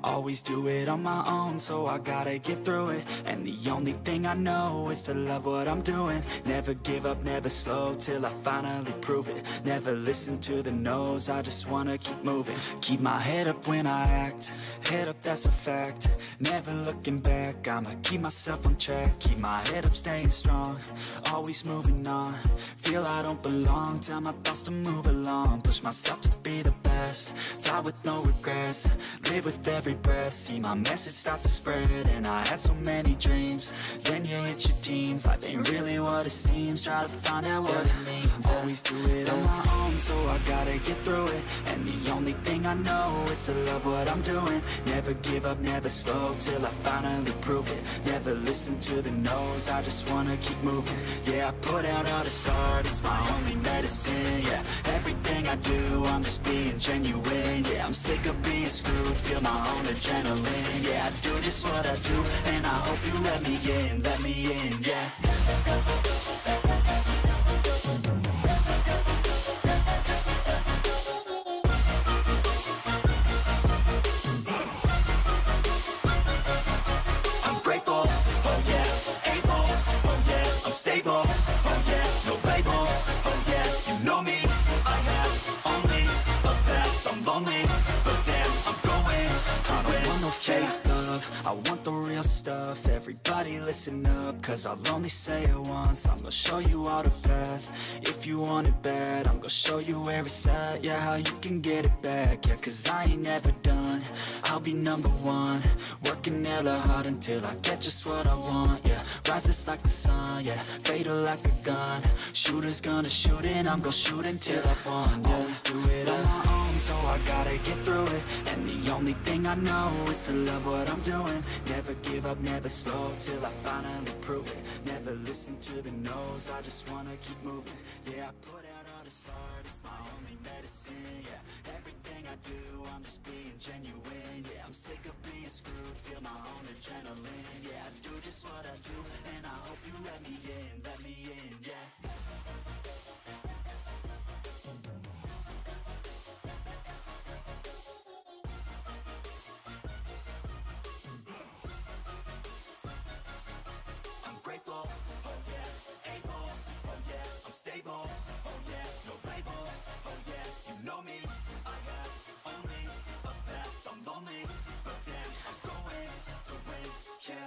Always do it on my own, so I gotta get through it. And the only thing I know is to love what I'm doing. Never give up, never slow, till I finally prove it. Never listen to the no's, I just wanna keep moving. Keep my head up when I act, head up, that's a fact. Never looking back, I'ma keep myself on track. Keep my head up, staying strong, always moving on. Feel I don't belong, tell my thoughts to move along. Push myself to be the best, die with no regrets. Live with every breath, see my message start to spread. And I had so many dreams, then you hit your teens. Life ain't really what it seems, try to find out what it means. Always do it on my own, so I gotta get through it. And the only thing I know is to love what I'm doing. Never give up, never slow, till I finally prove it. Never listen to the no's, I just wanna keep moving. Yeah, I put out all this art, it's my only medicine. Yeah, everything I do, I'm just being genuine. Yeah, I'm sick of being screwed, feel my own adrenaline. Yeah, I do just what I do, and I hope you let me in, yeah. I'm grateful, oh yeah, able, oh yeah, I'm stable, oh yeah, no label, oh yeah, you know me, I have only a path, I'm lonely, but damn, I'm going to win. I don't want no fake love, I want the real stuff. Everybody listen up, cause I'll only say it once. I'm gonna show you all the path, if you want it bad. I'm gonna show you where it's at, yeah, how you can get it back. Yeah, cause I ain't never done, I'll be number one. Working hella hard until I get just what I want, yeah. Rises like the sun, yeah, fatal like a gun. Shooter's gonna shoot and I'm gonna shoot until I won, yeah. Always do it on my own, so I gotta get through it. And the only thing I know is to love what I'm doing. Never give up, never slow, till I finally prove it. Never listen to the no's, I just wanna keep moving. Yeah, I put out all this art, it's my only medicine. Yeah, everything I do, I'm just being genuine. Yeah, I'm sick of being screwed, feel my own adrenaline. Yeah, I do just what I do, and I hope you let me in, yeah. I'm grateful, oh yeah, able, oh yeah, I'm stable, oh yeah, no label, oh yeah, you know me, I have only a path, I'm lonely, but damn, I'm going to win, yeah.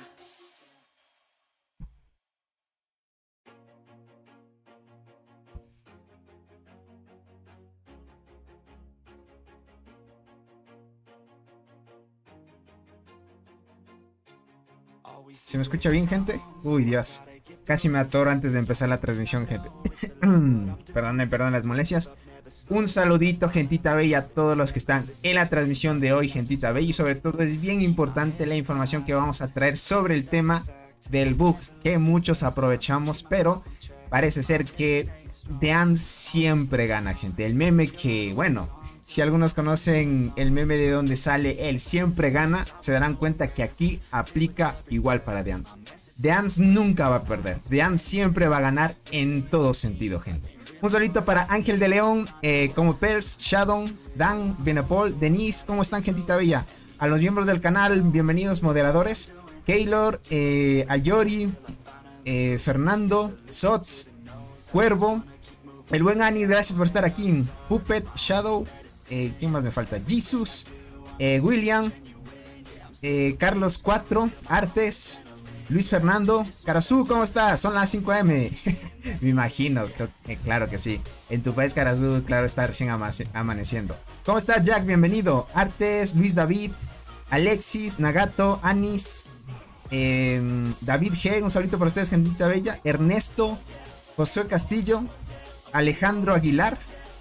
¿Se me escucha bien, gente? Uy, Dios. Casi me atoro antes de empezar la transmisión, gente. Perdonen las molestias. Un saludito, gentita bella, a todos los que están en la transmisión de hoy, gentita bella. Y sobre todo es bien importante la información que vamos a traer sobre el tema del bug, que muchos aprovechamos, pero parece ser que Dean siempre gana, gente. El meme que, bueno, si algunos conocen el meme de donde sale el siempre gana, se darán cuenta que aquí aplica igual para Deans. Deans nunca va a perder, Deans siempre va a ganar en todo sentido, gente. Un saludito para Ángel de León, como Pers, Shadow, Dan, Benepol, Denise, ¿cómo están, gentita bella? A los miembros del canal, bienvenidos moderadores, Keylor, Ayori, Fernando, Sots, Cuervo, el buen Ani, gracias por estar aquí, Puppet, Shadow, ¿quién más me falta? Jesus, William, Carlos 4, Artes, Luis Fernando, Karazú, ¿cómo estás? Son las 5 AM. Me imagino, claro que sí. En tu país, Karazú, claro, está recién amaneciendo. ¿Cómo estás, Jack? Bienvenido. Artes, Luis David, Alexis, Nagato, Anis, David G, un saludito para ustedes, gentita bella. Ernesto, Josué Castillo, Alejandro Aguilar,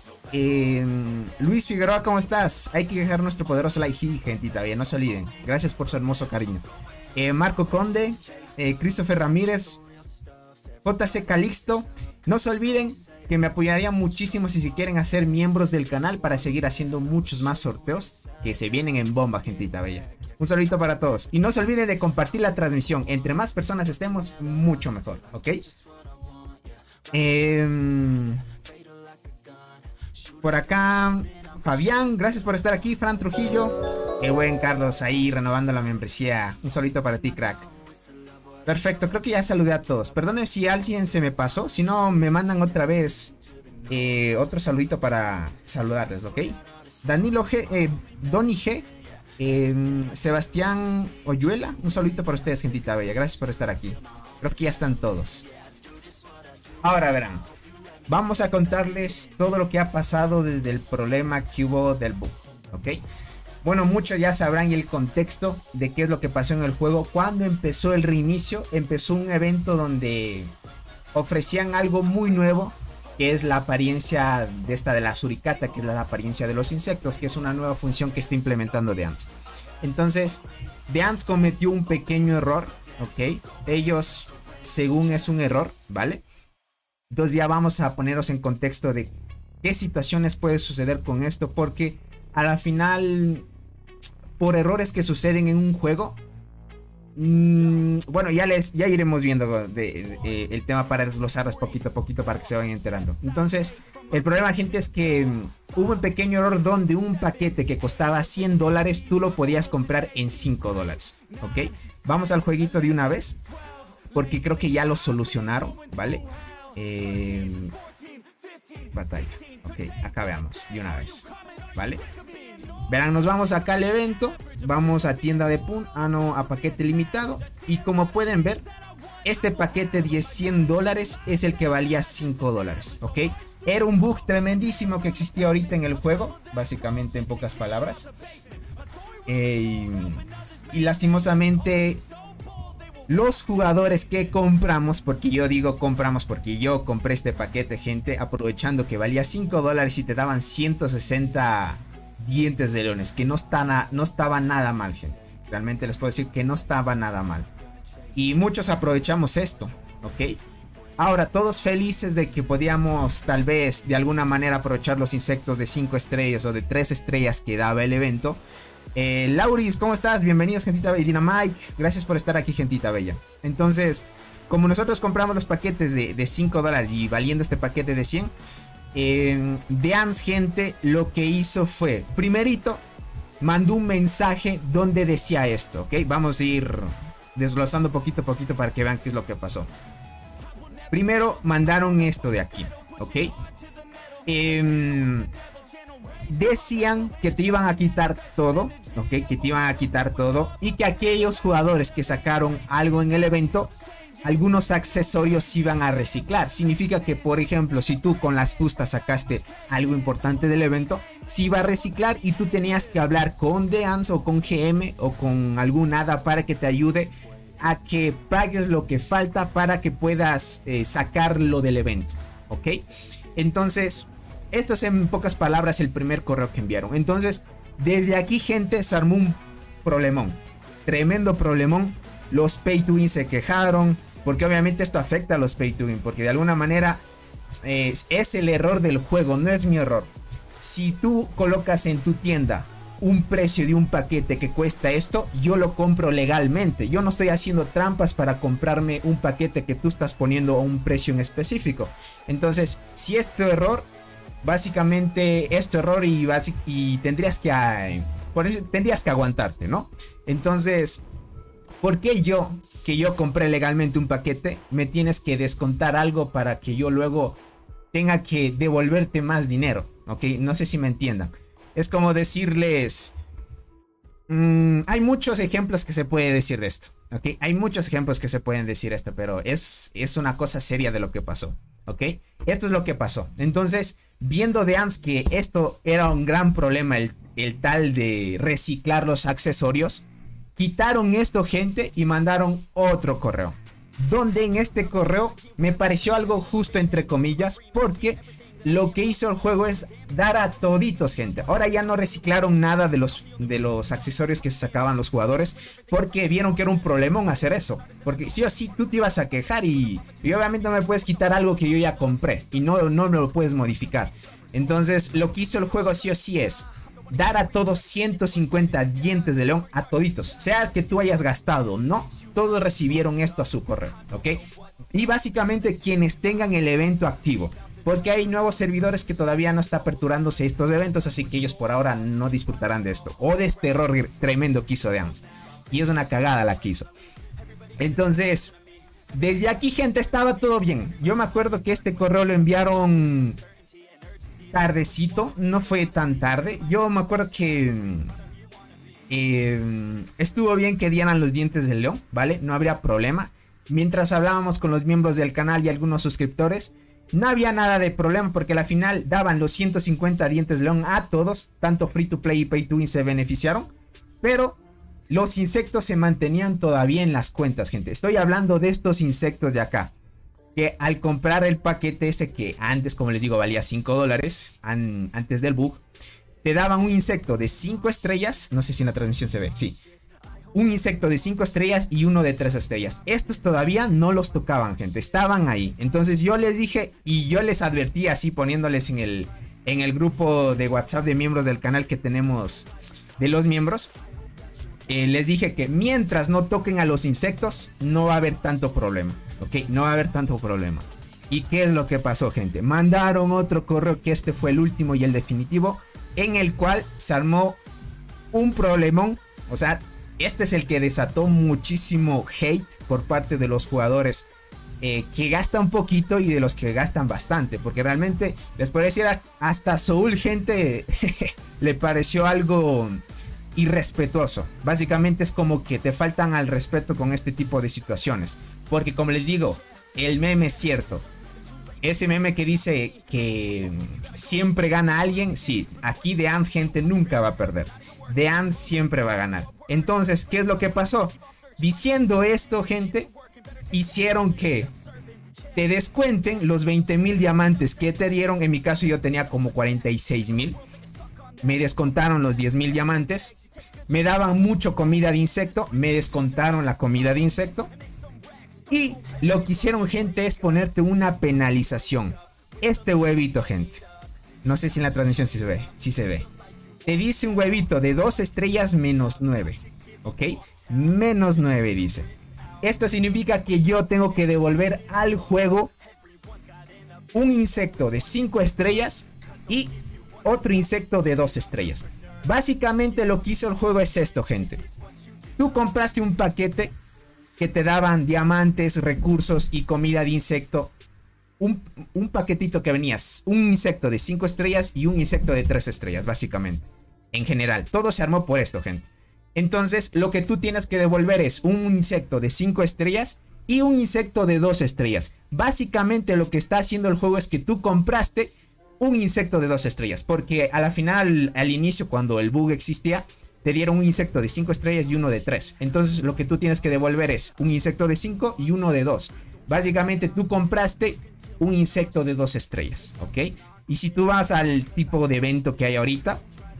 Luis Figueroa, ¿cómo estás? Hay que dejar nuestro poderoso like, sí, gentita bella, no se olviden. Gracias por su hermoso cariño. Marco Conde, Christopher Ramírez, JC Calixto. No se olviden que me apoyaría muchísimo si se quieren hacer miembros del canal para seguir haciendo muchos más sorteos que se vienen en bomba, gentita bella. Un saludito para todos. Y no se olviden de compartir la transmisión. Entre más personas estemos, mucho mejor, ¿ok? Por acá, Fabián, gracias por estar aquí. Fran Trujillo. Qué buen Carlos ahí renovando la membresía. Un solito para ti, crack. Perfecto, creo que ya saludé a todos. Perdone si alguien se me pasó. Si no, me mandan otra vez otro saludito para saludarles, ¿ok? Danilo G, Donny G, Sebastián Oyuela. Un saludito para ustedes, gentita bella. Gracias por estar aquí. Creo que ya están todos. Ahora verán. Vamos a contarles todo lo que ha pasado desde el problema que hubo del bug, ¿ok? Bueno, muchos ya sabrán el contexto de qué es lo que pasó en el juego. Cuando empezó el reinicio, empezó un evento donde ofrecían algo muy nuevo, que es la apariencia de la suricata, que es la apariencia de los insectos, que es una nueva función que está implementando The Ants. Entonces, The Ants cometió un pequeño error, ¿ok? Ellos, según es un error, ¿vale? Entonces ya vamos a ponernos en contexto de qué situaciones puede suceder con esto, porque a la final, por errores que suceden en un juego, bueno, ya iremos viendo el tema para desglosarlas poquito a poquito para que se vayan enterando. Entonces, el problema, gente, es que hubo un pequeño error donde un paquete que costaba $100, tú lo podías comprar en $5, ¿ok? Vamos al jueguito de una vez, porque creo que ya lo solucionaron, ¿vale? Batalla. Ok, acá veamos de una vez, ¿vale? Verán, nos vamos acá al evento. Vamos a tienda de Pun. A paquete limitado. Y como pueden ver, este paquete de $100 es el que valía $5, ¿ok? Era un bug tremendísimo que existía ahorita en el juego, básicamente, en pocas palabras. Y lastimosamente, los jugadores que compramos, porque yo digo compramos porque yo compré este paquete, gente, aprovechando que valía $5 y te daban 160 dientes de leones, que no estaba nada mal, gente. Realmente les puedo decir que no estaba nada mal. Y muchos aprovechamos esto, ¿ok? Ahora, todos felices de que podíamos tal vez de alguna manera aprovechar los insectos de 5 estrellas o de 3 estrellas que daba el evento. Lauris, ¿cómo estás? Bienvenidos, gentita bella. Dynamite, gracias por estar aquí, gentita bella. Entonces, como nosotros compramos los paquetes de $5 y valiendo este paquete de 100, The Ants, gente, lo que hizo fue, primerito, mandó un mensaje donde decía esto, ¿ok? Vamos a ir desglosando poquito a poquito para que vean qué es lo que pasó. Primero, mandaron esto de aquí, ¿ok? Decían que te iban a quitar todo, ¿ok? Que te iban a quitar todo y que aquellos jugadores que sacaron algo en el evento, algunos accesorios se iban a reciclar. Significa que, por ejemplo, si tú con las justas sacaste algo importante del evento, se iba a reciclar y tú tenías que hablar con The Ants o con GM o con algún hada para que te ayude a que pagues lo que falta para que puedas sacarlo del evento, ¿ok? Entonces, esto es en pocas palabras el primer correo que enviaron. Entonces, desde aquí, gente, se armó un problemón. Tremendo problemón. Los pay to win se quejaron, porque obviamente esto afecta a los pay to win, porque de alguna manera es el error del juego, no es mi error. Si tú colocas en tu tienda un precio de un paquete que cuesta esto, yo lo compro legalmente. Yo no estoy haciendo trampas para comprarme un paquete que tú estás poniendo a un precio en específico. Entonces, si es tu error, básicamente es tu error y tendrías que aguantarte, ¿no? Entonces, ¿por qué que yo compré legalmente un paquete, me tienes que descontar algo para que yo luego tenga que devolverte más dinero? ¿Ok? No sé si me entiendan. Es como decirles... hay muchos ejemplos que se puede decir de esto, ¿ok? Hay muchos ejemplos que se pueden decir esto, pero es una cosa seria de lo que pasó, ¿ok? Esto es lo que pasó. Entonces, viendo The Ants que esto era un gran problema, el tal de reciclar los accesorios, quitaron esto, gente, y mandaron otro correo. Donde en este correo me pareció algo justo, entre comillas, porque lo que hizo el juego es dar a toditos, gente. Ahora ya no reciclaron nada de los accesorios que se sacaban los jugadores, porque vieron que era un problemón hacer eso. Porque sí o sí tú te ibas a quejar y obviamente no me puedes quitar algo que yo ya compré y no me lo puedes modificar. Entonces lo que hizo el juego sí o sí es dar a todos 150 dientes de león, a toditos, sea que tú hayas gastado o no, todos recibieron esto a su correo, ¿ok? Y básicamente quienes tengan el evento activo. porque hay nuevos servidores que todavía no está aperturándose estos eventos, así que ellos por ahora no disfrutarán de esto, o de este error tremendo que hizo Deans. Y es una cagada la que hizo. Entonces, desde aquí, gente, estaba todo bien. Yo me acuerdo que este correo lo enviaron tardecito, no fue tan tarde. Yo me acuerdo que estuvo bien que dieran los dientes del león, ¿vale? No habría problema. Mientras hablábamos con los miembros del canal y algunos suscriptores, no había nada de problema, porque al final daban los 150 dientes de león a todos, tanto free to play y pay to win se beneficiaron, pero los insectos se mantenían todavía en las cuentas, gente. Estoy hablando de estos insectos de acá, que al comprar el paquete ese que antes, como les digo, valía $5 antes del bug, te daban un insecto de 5 estrellas. No sé si en la transmisión se ve, sí. Un insecto de 5 estrellas y uno de 3 estrellas. Estos todavía no los tocaban, gente. Estaban ahí. Entonces yo les dije y yo les advertí así, poniéndoles en el grupo de WhatsApp de miembros del canal que tenemos de los miembros. Les dije que mientras no toquen a los insectos, no va a haber tanto problema. Ok, no va a haber tanto problema. ¿Y qué es lo que pasó, gente? Mandaron otro correo, que este fue el último y el definitivo, en el cual se armó un problemón. O sea, este es el que desató muchísimo hate por parte de los jugadores que gastan poquito y de los que gastan bastante. Porque realmente, les podría decir, hasta Soul, gente, le pareció algo irrespetuoso. Básicamente es como que te faltan al respeto con este tipo de situaciones. Porque como les digo, el meme es cierto. Ese meme que dice que siempre gana alguien, sí, aquí Deans, gente, nunca va a perder. Deans siempre va a ganar. Entonces, ¿qué es lo que pasó? Diciendo esto, gente, hicieron que te descuenten los 20,000 diamantes que te dieron. En mi caso yo tenía como 46,000. Me descontaron los 10,000 diamantes. Me daban mucho comida de insecto. Me descontaron la comida de insecto. Y lo que hicieron, gente, es ponerte una penalización. Este huevito, gente. No sé si en la transmisión sí se ve. Sí se ve. Te dice un huevito de 2 estrellas menos 9. ¿Ok? Menos 9 dice. Esto significa que yo tengo que devolver al juego un insecto de 5 estrellas y otro insecto de 2 estrellas. Básicamente lo que hizo el juego es esto, gente. Tú compraste un paquete que te daban diamantes, recursos y comida de insecto. Un paquetito que venías, un insecto de 5 estrellas y un insecto de 3 estrellas, básicamente. En general, todo se armó por esto, gente. Entonces, lo que tú tienes que devolver es un insecto de 5 estrellas y un insecto de 2 estrellas. Básicamente lo que está haciendo el juego es que tú compraste un insecto de 2 estrellas. Porque a la final, al inicio, cuando el bug existía, te dieron un insecto de 5 estrellas y uno de 3. Entonces lo que tú tienes que devolver es un insecto de 5 y uno de 2. Básicamente tú compraste un insecto de 2 estrellas, ¿ok? Y si tú vas al tipo de evento que hay ahorita,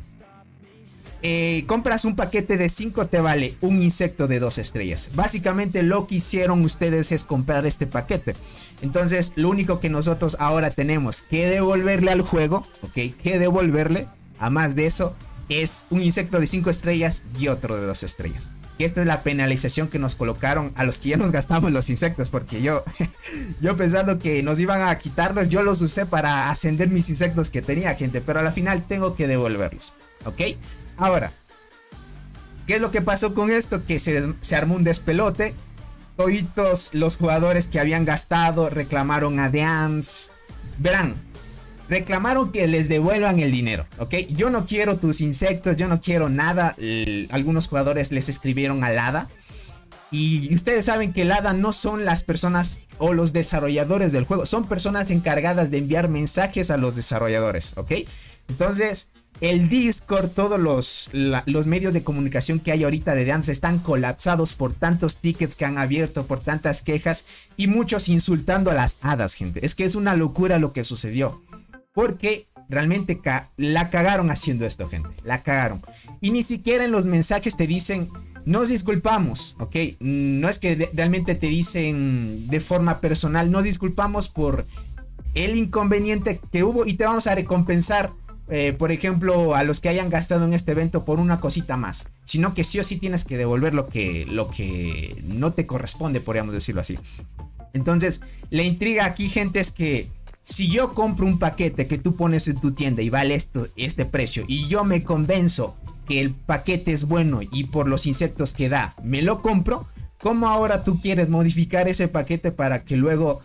compras un paquete de 5, te vale un insecto de 2 estrellas. Básicamente lo que hicieron ustedes es comprar este paquete. Entonces lo único que nosotros ahora tenemos que devolverle al juego, ¿ok? Que devolverle, a más de eso, es un insecto de 5 estrellas y otro de 2 estrellas. Y esta es la penalización que nos colocaron a los que ya nos gastamos los insectos. Porque yo pensando que nos iban a quitarlos, yo los usé para ascender mis insectos que tenía, gente. Pero a la final tengo que devolverlos, ¿ok? Ahora, ¿qué es lo que pasó con esto? Que se armó un despelote. Toditos los jugadores que habían gastado reclamaron a Deans. Verán, reclamaron que les devuelvan el dinero, ¿ok? Yo no quiero tus insectos, yo no quiero nada. Algunos jugadores les escribieron al hada. Y ustedes saben que el hada no son las personas o los desarrolladores del juego. Son personas encargadas de enviar mensajes a los desarrolladores, ¿ok? Entonces, el Discord, todos los medios de comunicación que hay ahorita de Deans están colapsados por tantos tickets que han abierto, por tantas quejas y muchos insultando a las hadas, gente. Es que es una locura lo que sucedió. Porque realmente la cagaron haciendo esto, gente. La cagaron. Y ni siquiera en los mensajes te dicen, nos disculpamos, ¿ok? No es que realmente te dicen de forma personal, nos disculpamos por el inconveniente que hubo y te vamos a recompensar, por ejemplo, a los que hayan gastado en este evento por una cosita más. Sino que sí o sí tienes que devolver lo que no te corresponde, podríamos decirlo así. Entonces, la intriga aquí, gente, es que Si yo compro un paquete que tú pones en tu tienda y vale este precio, y yo me convenzo que el paquete es bueno y por los insectos que da, me lo compro, ¿cómo ahora tú quieres modificar ese paquete para que luego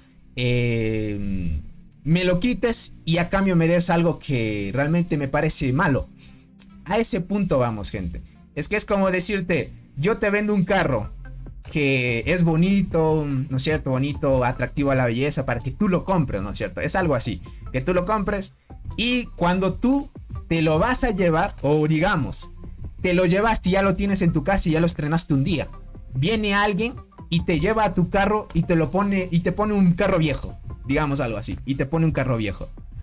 me lo quites y a cambio me des algo que realmente me parece malo? A ese punto vamos, gente. Es que es como decirte, yo te vendo un carro que es bonito, ¿no es cierto? Bonito, atractivo a la belleza para que tú lo compres, ¿no es cierto? Es algo así, que tú lo compres y cuando tú te lo vas a llevar, o digamos, te lo llevaste y ya lo tienes en tu casa y ya lo estrenaste un día, viene alguien y te lleva a tu carro y te lo pone, y te pone un carro viejo, digamos algo así, y te pone un carro viejo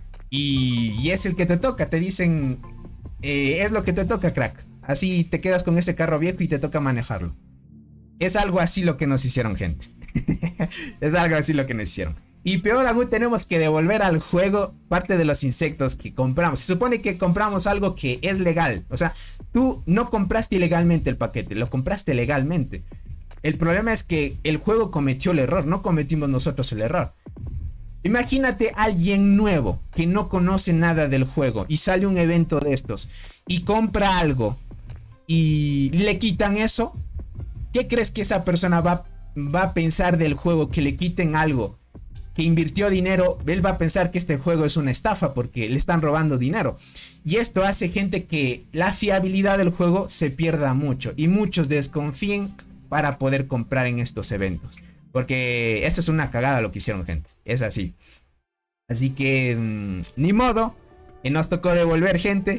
y es el que te toca, te dicen, es lo que te toca, crack, así te quedas con ese carro viejo y te toca manejarlo. Es algo así lo que nos hicieron, gente. Es algo así lo que nos hicieron. Y peor aún, tenemos que devolver al juego parte de los insectos que compramos. Se supone que compramos algo que es legal. O sea, tú no compraste ilegalmente el paquete, lo compraste legalmente. El problema es que el juego cometió el error, no cometimos nosotros el error. Imagínate a alguien nuevo que no conoce nada del juego y sale un evento de estos y compra algo y le quitan eso. ¿Qué crees que esa persona va a pensar del juego? Que le quiten algo, que invirtió dinero, él va a pensar que este juego es una estafa porque le están robando dinero. Y esto hace, gente, que la fiabilidad del juego se pierda mucho y muchos desconfíen para poder comprar en estos eventos. Porque esto es una cagada lo que hicieron, gente. Es así. Así que, ni modo, nos tocó devolver, gente.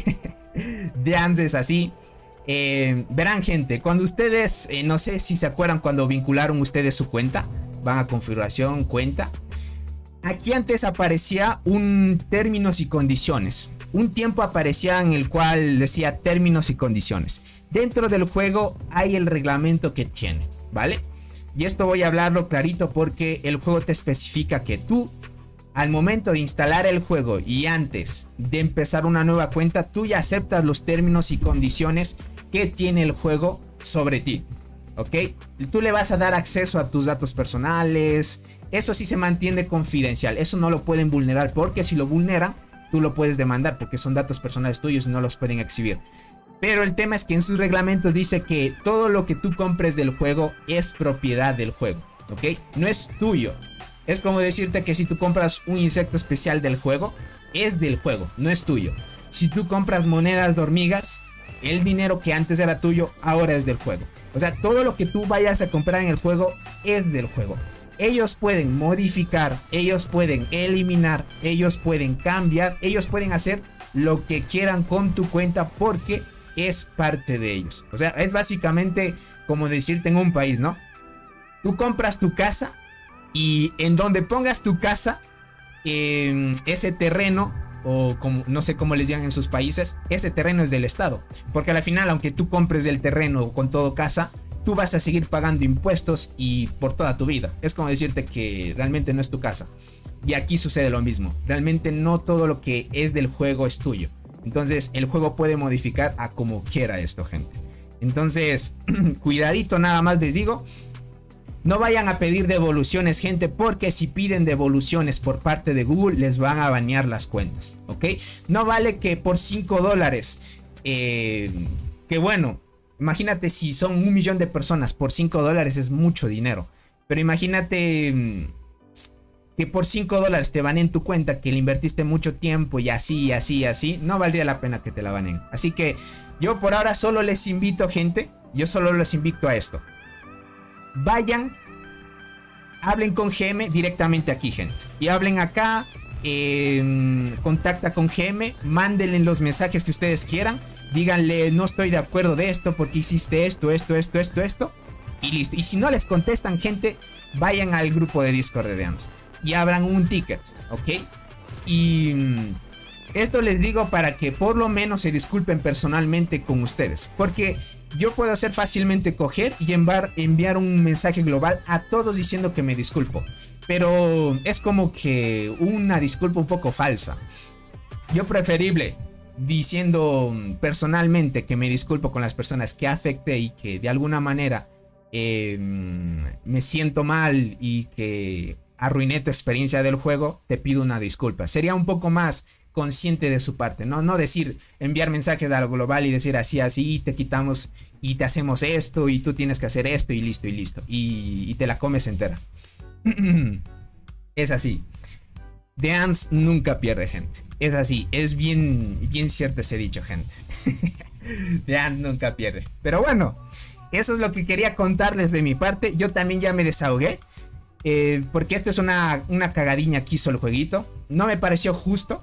De antes así. Verán, gente, cuando ustedes, no sé si se acuerdan cuando vincularon ustedes su cuenta, van a configuración, cuenta. Aquí antes aparecía un términos y condiciones. Un tiempo aparecía en el cual decía términos y condiciones. Dentro del juego hay el reglamento que tiene, ¿vale? Y esto voy a hablarlo clarito porque el juego te especifica que tú, al momento de instalar el juego y antes de empezar una nueva cuenta, tú ya aceptas los términos y condiciones que tiene el juego sobre ti, ¿ok? Tú le vas a dar acceso a tus datos personales. Eso sí se mantiene confidencial. Eso no lo pueden vulnerar, porque si lo vulneran, tú lo puedes demandar porque son datos personales tuyos y no los pueden exhibir. Pero el tema es que en sus reglamentos dice que todo lo que tú compres del juego es propiedad del juego, ¿ok? No es tuyo. Es como decirte que si tú compras un insecto especial del juego, es del juego, no es tuyo. Si tú compras monedas de hormigas, el dinero que antes era tuyo, ahora es del juego. O sea, todo lo que tú vayas a comprar en el juego es del juego. Ellos pueden modificar, ellos pueden eliminar, ellos pueden cambiar, ellos pueden hacer lo que quieran con tu cuenta porque es parte de ellos. O sea, es básicamente como decirte en un país, ¿no? Tú compras tu casa y en donde pongas tu casa, ese terreno, o como, no sé cómo les llaman en sus países, ese terreno es del Estado. Porque al final, aunque tú compres el terreno con todo casa, tú vas a seguir pagando impuestos y por toda tu vida. Es como decirte que realmente no es tu casa. Y aquí sucede lo mismo. Realmente no todo lo que es del juego es tuyo. Entonces el juego puede modificar a como quiera esto, gente. Entonces, cuidadito, nada más les digo. No vayan a pedir devoluciones, gente, porque si piden devoluciones por parte de Google, les van a banear las cuentas, ¿ok? No vale que por $5, que bueno, imagínate si son 1 millón de personas, por $5 es mucho dinero. Pero imagínate que por $5 te baneen tu cuenta, que le invertiste mucho tiempo y así, no valdría la pena que te la baneen. Así que yo por ahora solo les invito, gente, yo solo les invito a esto. Vayan, hablen con GM directamente aquí, gente. Y hablen acá, contacta con GM, mándenle los mensajes que ustedes quieran. Díganle, no estoy de acuerdo de esto porque hiciste esto. Y listo. Y si no les contestan, gente, vayan al grupo de Discord de Deans y abran un ticket, ¿ok? Y esto les digo para que por lo menos se disculpen personalmente con ustedes. Porque yo puedo hacer fácilmente coger y enviar un mensaje global a todos diciendo que me disculpo. Pero es como que una disculpa un poco falsa. Yo preferible diciendo personalmente que me disculpo con las personas que afecté y que de alguna manera me siento mal y que arruiné tu experiencia del juego, te pido una disculpa. Sería un poco más consciente de su parte, no decir, enviar mensajes a lo global y decir así, así, te quitamos y te hacemos esto y tú tienes que hacer esto y listo, y te la comes entera. Es así. The Ants nunca pierde, gente. Es así, es bien cierto ese dicho, gente. The Ants nunca pierde. Pero bueno, eso es lo que quería contarles de mi parte. Yo también ya me desahogué. Porque esto es una cagadiña que hizo el jueguito. No me pareció justo.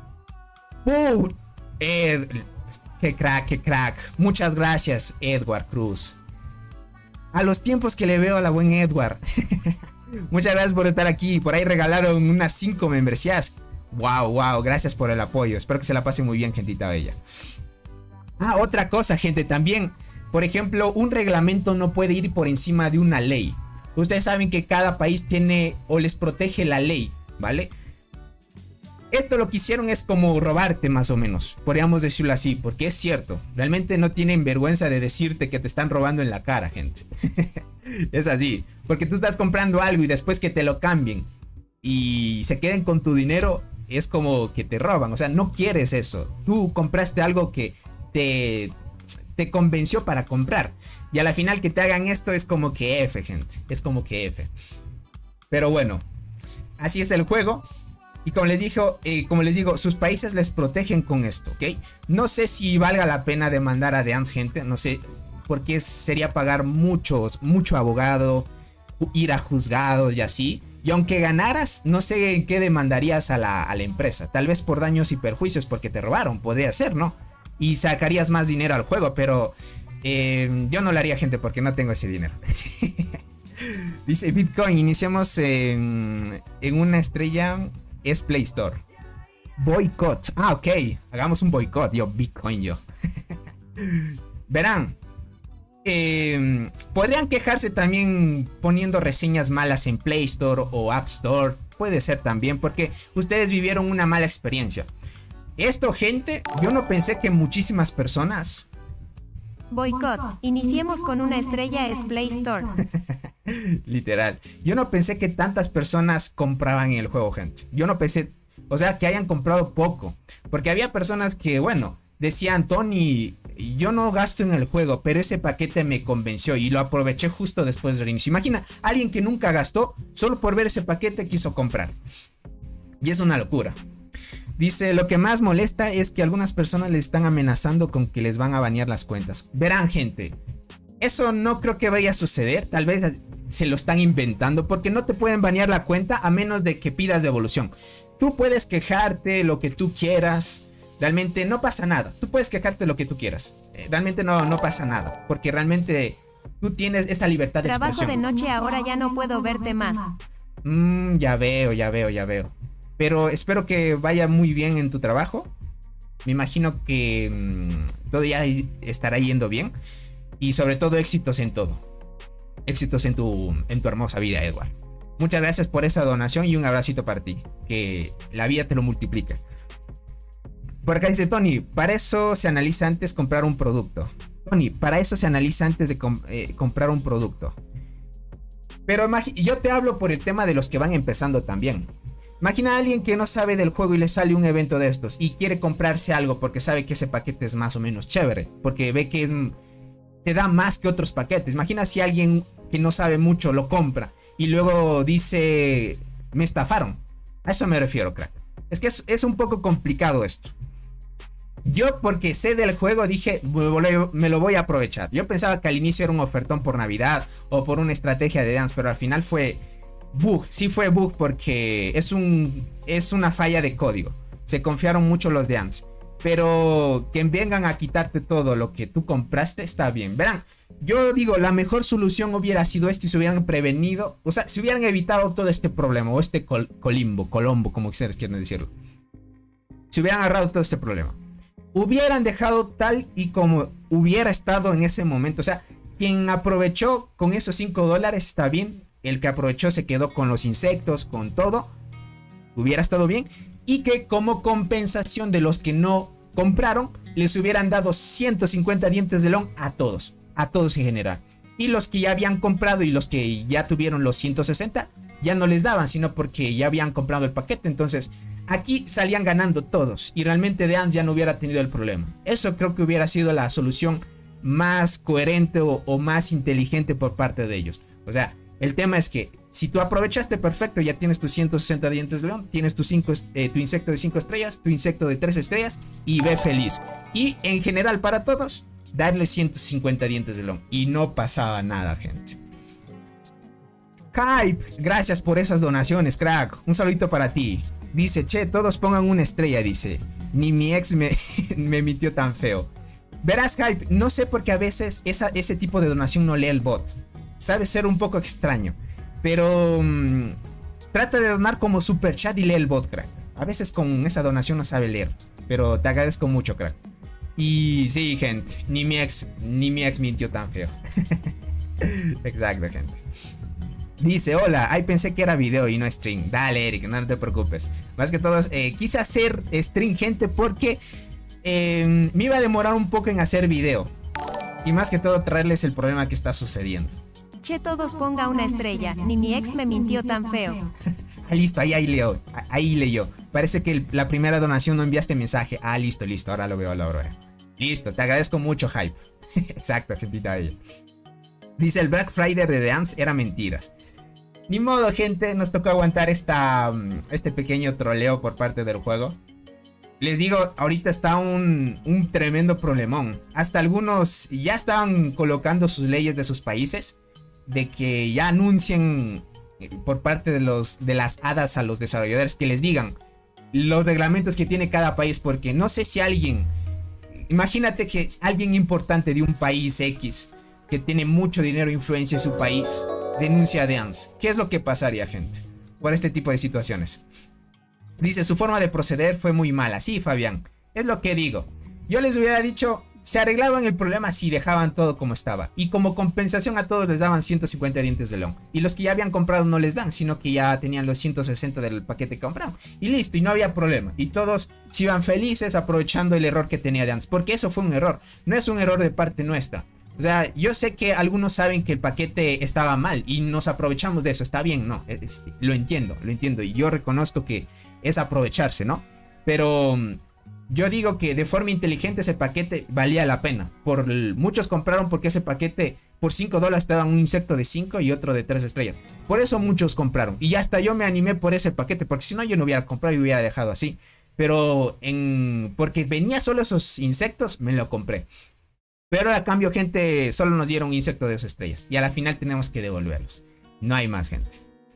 Qué crack. Muchas gracias, Edward Cruz. A los tiempos que le veo a la buen Edward. Muchas gracias por estar aquí. Por ahí regalaron unas 5 membresías. Wow, gracias por el apoyo. Espero que se la pasen muy bien, gentita bella. Otra cosa, gente, también. Por ejemplo, un reglamento no puede ir por encima de una ley. Ustedes saben que cada país tiene o les protege la ley, ¿vale? Esto lo que hicieron es como robarte, más o menos, podríamos decirlo así, porque es cierto, realmente no tienen vergüenza de decirte que te están robando en la cara, gente. Es así, porque tú estás comprando algo y después que te lo cambien y se queden con tu dinero, es como que te roban, o sea, no quieres eso. Tú compraste algo que te convenció para comprar y a la final que te hagan esto es como que F, gente, es como que F. Pero bueno, así es el juego. Y como les digo, sus países les protegen con esto, ¿ok? No sé si valga la pena demandar a The Ants, gente. No sé, porque sería pagar mucho abogado, ir a juzgados y así. Y aunque ganaras, no sé en qué demandarías a la empresa. Tal vez por daños y perjuicios porque te robaron, podría ser, ¿no? Y sacarías más dinero al juego, pero yo no lo haría, gente, porque no tengo ese dinero. Dice Bitcoin, iniciamos en una estrella... Es Play Store. Boicot. Ok. Hagamos un boicot. Bitcoin. Verán. Podrían quejarse también poniendo reseñas malas en Play Store o App Store. Puede ser también porque ustedes vivieron una mala experiencia. Esto, gente, yo no pensé que muchísimas personas... Boicot. Iniciemos con una estrella es Play Store. Literal. Yo no pensé que tantas personas compraban el juego, gente. Yo no pensé, o sea, que hayan comprado poco. Porque había personas que, bueno, decían, Tony, yo no gasto en el juego, pero ese paquete me convenció y lo aproveché justo después del inicio. Imagina, alguien que nunca gastó, solo por ver ese paquete quiso comprar. Y es una locura. Dice, lo que más molesta es que algunas personas le están amenazando con que les van a banear las cuentas. Verán, gente, eso no creo que vaya a suceder. Tal vez se lo están inventando porque no te pueden banear la cuenta a menos de que pidas devolución. Tú puedes quejarte lo que tú quieras. Realmente no pasa nada. Tú puedes quejarte lo que tú quieras. Realmente no pasa nada. Porque realmente tú tienes esta libertad de expresión. Trabajo de noche, ahora ya no puedo verte más. Ya veo. Pero espero que vaya muy bien en tu trabajo. Me imagino que todo ya estará yendo bien. Y sobre todo éxitos en todo. Éxitos en tu hermosa vida, Edward. Muchas gracias por esa donación y un abracito para ti. Que la vida te lo multiplica. Por acá dice Tony, para eso se analiza antes comprar un producto. Tony, para eso se analiza antes de comprar un producto. Pero yo te hablo por el tema de los que van empezando también. Imagina a alguien que no sabe del juego y le sale un evento de estos y quiere comprarse algo porque sabe que ese paquete es más o menos chévere, porque ve que te da más que otros paquetes. Imagina si alguien que no sabe mucho lo compra y luego dice, me estafaron. A eso me refiero, crack. Es que es un poco complicado esto. Yo, porque sé del juego, dije, me lo voy a aprovechar. Yo pensaba que al inicio era un ofertón por Navidad o por una estrategia de dance, pero al final fue bug. Sí fue bug porque es una falla de código. Se confiaron mucho los de dance. Pero que vengan a quitarte todo lo que tú compraste está bien. Verán, yo digo, la mejor solución hubiera sido esto y se hubieran prevenido. O sea, si hubieran evitado todo este problema o este colombo, como ustedes quieren decirlo. Si hubieran agarrado todo este problema. Hubieran dejado tal y como hubiera estado en ese momento. O sea, quien aprovechó con esos $5 está bien. El que aprovechó se quedó con los insectos, con todo. Hubiera estado bien. Y que como compensación de los que no compraron, les hubieran dado 150 dientes de león a todos. A todos en general. Y los que ya habían comprado y los que ya tuvieron los 160, ya no les daban, sino porque ya habían comprado el paquete. Entonces aquí salían ganando todos y realmente Deans ya no hubiera tenido el problema. Eso creo que hubiera sido la solución más coherente o más inteligente por parte de ellos. O sea, el tema es que si tú aprovechaste perfecto, ya tienes tus 160 dientes de león, tienes tu insecto de 5 estrellas, tu insecto de 3 estrellas y ve feliz. Y en general para todos, darle 150 dientes de león y no pasaba nada, gente. Hype, gracias por esas donaciones, crack. Un saludito para ti. Dice, che, todos pongan una estrella, dice. Ni mi ex me mintió tan feo. Verás, Hype, no sé por qué a veces ese tipo de donación no lee el bot. Sabe ser un poco extraño. Pero trata de donar como super chat y lee el bot, crack. A veces con esa donación no sabe leer. Pero te agradezco mucho, crack. Y sí, gente, ni mi ex mintió tan feo. Exacto, gente. Dice, hola, ay, pensé que era video y no stream. Dale, Eric, no te preocupes. Más que todo, quise hacer stream, gente, porque me iba a demorar un poco en hacer video. Y más que todo, traerles el problema que está sucediendo. Che, todos ponga una estrella. Ni mi ex me mintió tan feo. Ah, listo, ahí leyó. Parece que la primera donación no enviaste mensaje. Ah, listo, ahora lo veo, Listo, te agradezco mucho, Hype. Exacto, gentita bella. Dice, el Black Friday de Deans era mentiras. Ni modo, gente, nos tocó aguantar este pequeño troleo por parte del juego. Les digo, ahorita está un tremendo problemón. Hasta algunos ya estaban colocando sus leyes de sus países, de que ya anuncien por parte de las hadas a los desarrolladores, que les digan los reglamentos que tiene cada país. Porque no sé si imagínate que alguien importante de un país X, que tiene mucho dinero e influencia en su país, denuncia a Deans. ¿Qué es lo que pasaría, gente, por este tipo de situaciones? Dice, su forma de proceder fue muy mala. Sí, Fabián, es lo que digo. Yo les hubiera dicho, se arreglaban el problema si dejaban todo como estaba. Y como compensación a todos les daban 150 dientes de león. Y los que ya habían comprado no les dan, sino que ya tenían los 160 del paquete que compraron. Y listo, y no había problema. Y todos se iban felices aprovechando el error que tenía Deans. Porque eso fue un error. No es un error de parte nuestra. O sea, yo sé que algunos saben que el paquete estaba mal y nos aprovechamos de eso. Está bien, no, lo entiendo. Y yo reconozco que es aprovecharse, ¿no? Pero yo digo que de forma inteligente ese paquete valía la pena. Muchos compraron porque ese paquete por $5 te daban un insecto de 5 y otro de 3 estrellas. Por eso muchos compraron. Y hasta yo me animé por ese paquete, porque si no yo no hubiera comprado y hubiera dejado así. Pero porque venía solo esos insectos, me lo compré. Pero a cambio, gente, solo nos dieron un insecto de 2 estrellas. Y a la final tenemos que devolverlos. No hay más, gente.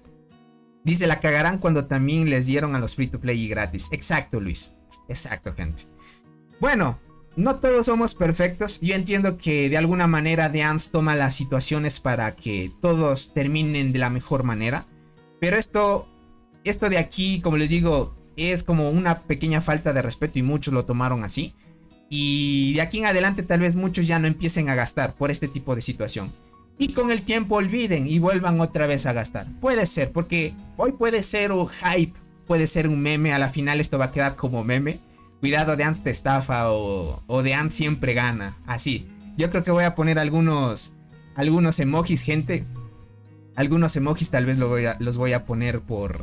Dice, la cagarán cuando también les dieron a los free to play y gratis. Exacto, Luis. Exacto, gente. Bueno, no todos somos perfectos. Yo entiendo que de alguna manera Deans toma las situaciones para que todos terminen de la mejor manera. Pero esto de aquí, como les digo, es como una pequeña falta de respeto y muchos lo tomaron así. Y de aquí en adelante tal vez muchos ya no empiecen a gastar por este tipo de situación. Y con el tiempo olviden y vuelvan otra vez a gastar. Puede ser, porque hoy puede ser un hype, puede ser un meme. A la final esto va a quedar como meme. Cuidado, Deans te estafa o Deans siempre gana. Así. Yo creo que voy a poner algunos emojis, gente. Algunos emojis tal vez los voy a poner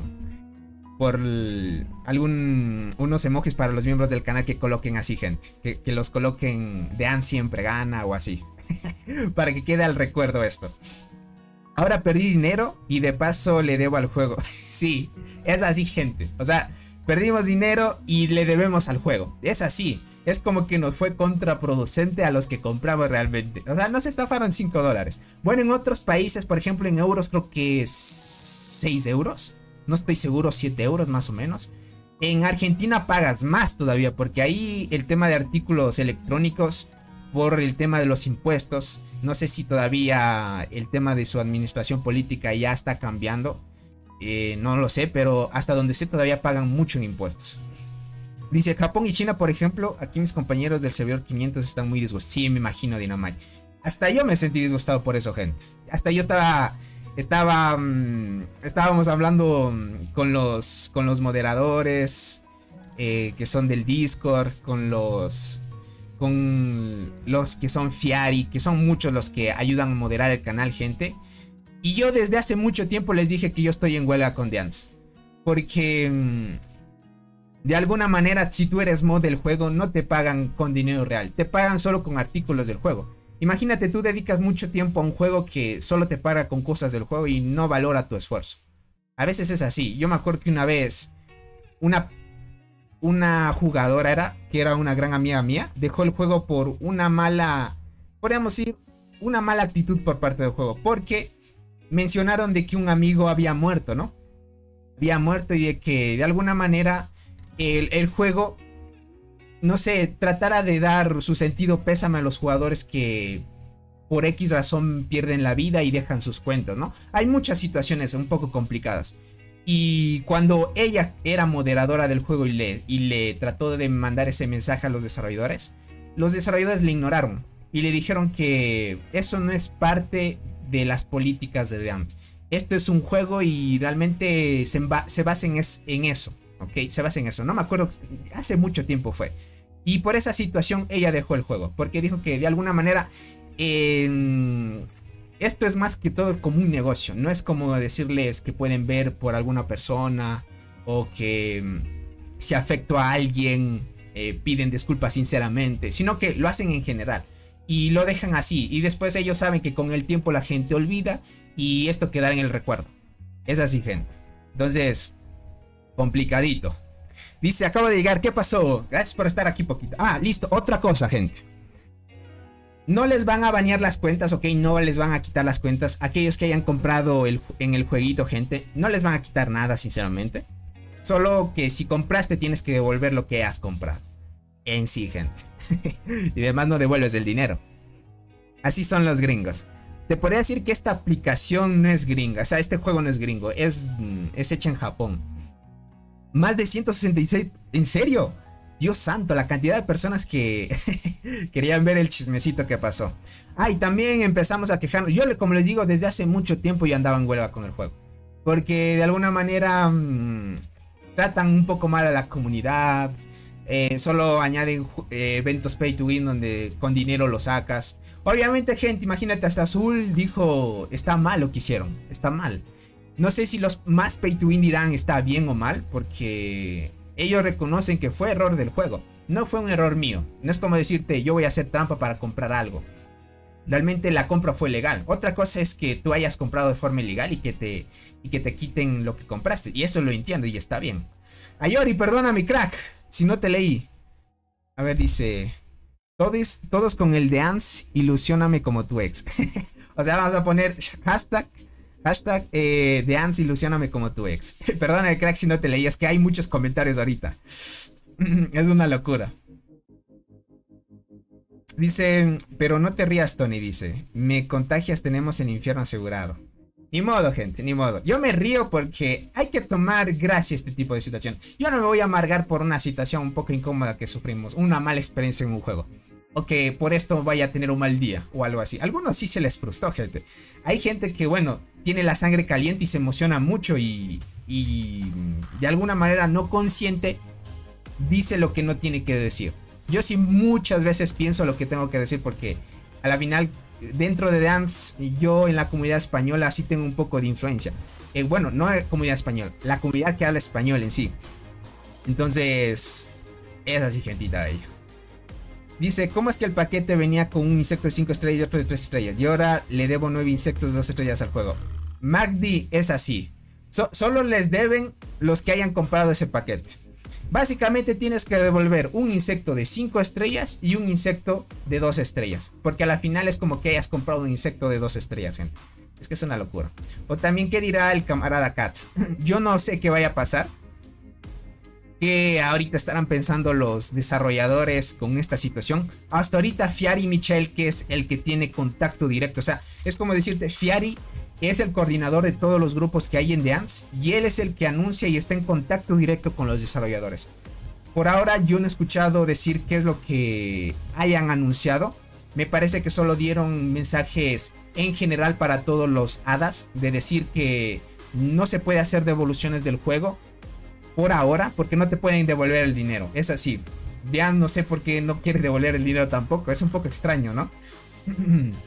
unos emojis para los miembros del canal que coloquen así, gente. Que los coloquen Deans siempre gana o así. Para que quede al recuerdo esto. Ahora perdí dinero y de paso le debo al juego. Sí, es así, gente. O sea, perdimos dinero y le debemos al juego. Es así. Es como que nos fue contraproducente a los que compramos realmente. O sea, nos estafaron $5. Bueno, en otros países, por ejemplo en euros, creo que es 6 euros. No estoy seguro, 7 euros más o menos. En Argentina pagas más todavía, porque ahí el tema de artículos electrónicos, por el tema de los impuestos, no sé si todavía el tema de su administración política ya está cambiando. No lo sé, pero hasta donde sé todavía pagan mucho en impuestos. Dice, Japón y China, por ejemplo, aquí mis compañeros del servidor 500 están muy disgustados. Sí, me imagino, Dynamite. Hasta yo me sentí disgustado por eso, gente. Hasta yo estábamos hablando con los moderadores que son del Discord, con los que son Fiari, que son muchos los que ayudan a moderar el canal, gente. Y yo desde hace mucho tiempo les dije que yo estoy en huelga con Dance. Porque de alguna manera, si tú eres mod del juego, no te pagan con dinero real. Te pagan solo con artículos del juego. Imagínate, tú dedicas mucho tiempo a un juego que solo te paga con cosas del juego y no valora tu esfuerzo. A veces es así. Yo me acuerdo que una vez una jugadora que era una gran amiga mía, dejó el juego por una mala, podríamos decir, una mala actitud por parte del juego. Porque mencionaron de que un amigo había muerto, ¿no? Había muerto y de que de alguna manera el juego, no sé, tratara de dar su sentido pésame a los jugadores que por X razón pierden la vida y dejan sus cuentas, ¿no? Hay muchas situaciones un poco complicadas. Y cuando ella era moderadora del juego y le trató de mandar ese mensaje a los desarrolladores le ignoraron. Y le dijeron que eso no es parte de las políticas de Dance. Esto es un juego y realmente se basa en eso. ¿Ok? Se basa en eso. No me acuerdo, hace mucho tiempo fue. Y por esa situación ella dejó el juego. Porque dijo que de alguna manera esto es más que todo como un negocio. No es como decirles que pueden ver por alguna persona o que si afectó a alguien piden disculpas sinceramente, sino que lo hacen en general y lo dejan así. Y después ellos saben que con el tiempo la gente olvida y esto quedará en el recuerdo. Es así, gente. Entonces, complicadito. Dice, acabo de llegar, ¿qué pasó? Gracias por estar aquí poquito. Ah, listo, otra cosa, gente. No les van a banear las cuentas, ok, no les van a quitar las cuentas. Aquellos que hayan comprado en el jueguito, gente, no les van a quitar nada, sinceramente. Solo que si compraste tienes que devolver lo que has comprado. En sí, gente. Y además no devuelves el dinero. Así son los gringos. Te podría decir que esta aplicación no es gringa. O sea, este juego no es gringo. Es hecha en Japón. Más de 166... ¿En serio? Dios santo, la cantidad de personas que querían ver el chismecito que pasó. Ah, y también empezamos a quejarnos. Yo, como les digo, desde hace mucho tiempo ya andaba en huelga con el juego. Porque de alguna manera tratan un poco mal a la comunidad. Solo añaden eventos pay to win donde con dinero lo sacas. Obviamente, gente, imagínate, hasta Azul dijo, está mal lo que hicieron, está mal. No sé si los más pay to win dirán está bien o mal, porque ellos reconocen que fue error del juego. No fue un error mío. No es como decirte yo voy a hacer trampa para comprar algo. Realmente la compra fue legal. Otra cosa es que tú hayas comprado de forma ilegal y que te quiten lo que compraste. Y eso lo entiendo y está bien. Ayori, perdona mi crack, si no te leí. A ver, dice, todos con el Dance, ilusióname como tu ex. O sea, vamos a poner hashtag Dance, ilusióname como tu ex. Perdona crack si no te leí, es que hay muchos comentarios ahorita. Es una locura. Dice, pero no te rías, Tony, dice, me contagias, tenemos el infierno asegurado. Ni modo, gente, ni modo. Yo me río porque hay que tomar gracia a este tipo de situación. Yo no me voy a amargar por una situación un poco incómoda que sufrimos, una mala experiencia en un juego, o que por esto vaya a tener un mal día o algo así. A algunos sí se les frustró, gente. Hay gente que, bueno, tiene la sangre caliente y se emociona mucho y de alguna manera no consciente dice lo que no tiene que decir. Yo sí muchas veces pienso lo que tengo que decir porque a la final dentro de Dance yo en la comunidad española sí tengo un poco de influencia. Bueno, no la comunidad española, la comunidad que habla español en sí. Entonces es así, gentita, ella. Dice, ¿cómo es que el paquete venía con un insecto de 5 estrellas y otro de 3 estrellas? Y ahora le debo 9 insectos de 2 estrellas al juego. Magdi, es así. Solo les deben los que hayan comprado ese paquete. Básicamente tienes que devolver un insecto de 5 estrellas y un insecto de 2 estrellas. Porque a la final es como que hayas comprado un insecto de 2 estrellas, gente. Es que es una locura. O también, ¿qué dirá el camarada Katz? Yo no sé qué vaya a pasar. Que ahorita estarán pensando los desarrolladores con esta situación. Hasta ahorita Fiari Michel, que es el que tiene contacto directo. O sea, es como decirte, Fiari es el coordinador de todos los grupos que hay en Dance. Y él es el que anuncia y está en contacto directo con los desarrolladores. Por ahora yo no he escuchado decir qué es lo que hayan anunciado. Me parece que solo dieron mensajes en general para todos los hadas. De decir que no se puede hacer devoluciones del juego por ahora, porque no te pueden devolver el dinero. Es así. Ya no sé por qué no quiere devolver el dinero tampoco. Es un poco extraño, ¿no?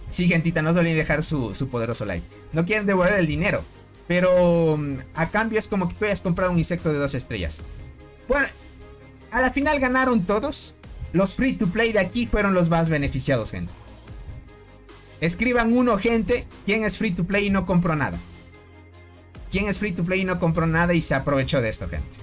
Sí, gentita, no suelen dejar su poderoso like. No quieren devolver el dinero, pero a cambio es como que tú hayas comprado un insecto de 2 estrellas. Bueno, a la final ganaron todos. Los free to play de aquí fueron los más beneficiados, gente. Escriban uno, gente, quién es free to play y no compró nada. ¿Quién es free to play y no compró nada y se aprovechó de esto, gente?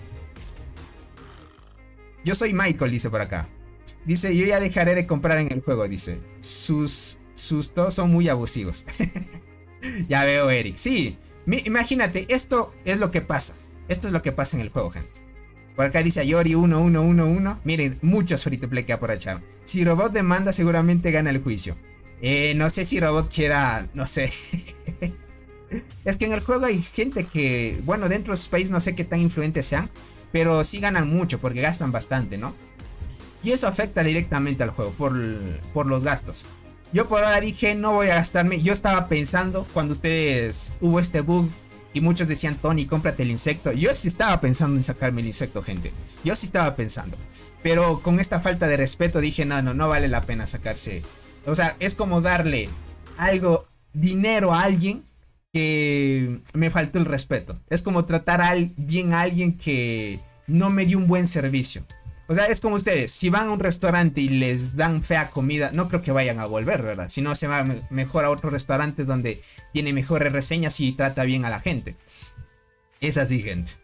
Yo soy Michael, dice por acá. Dice, yo ya dejaré de comprar en el juego, dice. Sus todos son muy abusivos. Ya veo, Eric. Sí, imagínate, esto es lo que pasa. Esto es lo que pasa en el juego, gente. Por acá dice Ayori 1111. Miren, muchos free to play que aprovecharon. Si Robot demanda, seguramente gana el juicio. No sé si Robot quiera, no sé. Es que en el juego hay gente que, bueno, dentro de Space no sé qué tan influentes sean, pero sí ganan mucho porque gastan bastante, ¿no? Y eso afecta directamente al juego por los gastos. Yo por ahora dije, no voy a gastarme. Yo estaba pensando cuando hubo este bug y muchos decían, Tony, cómprate el insecto. Yo sí estaba pensando en sacarme el insecto, gente. Yo sí estaba pensando. Pero con esta falta de respeto dije, no vale la pena sacarse. O sea, es como darle dinero a alguien que me faltó el respeto. Es como tratar bien a alguien que no me dio un buen servicio. O sea, es como ustedes, si van a un restaurante y les dan fea comida, no creo que vayan a volver, ¿verdad? Si no, se va mejor a otro restaurante donde tiene mejores reseñas y trata bien a la gente. Es así, gente.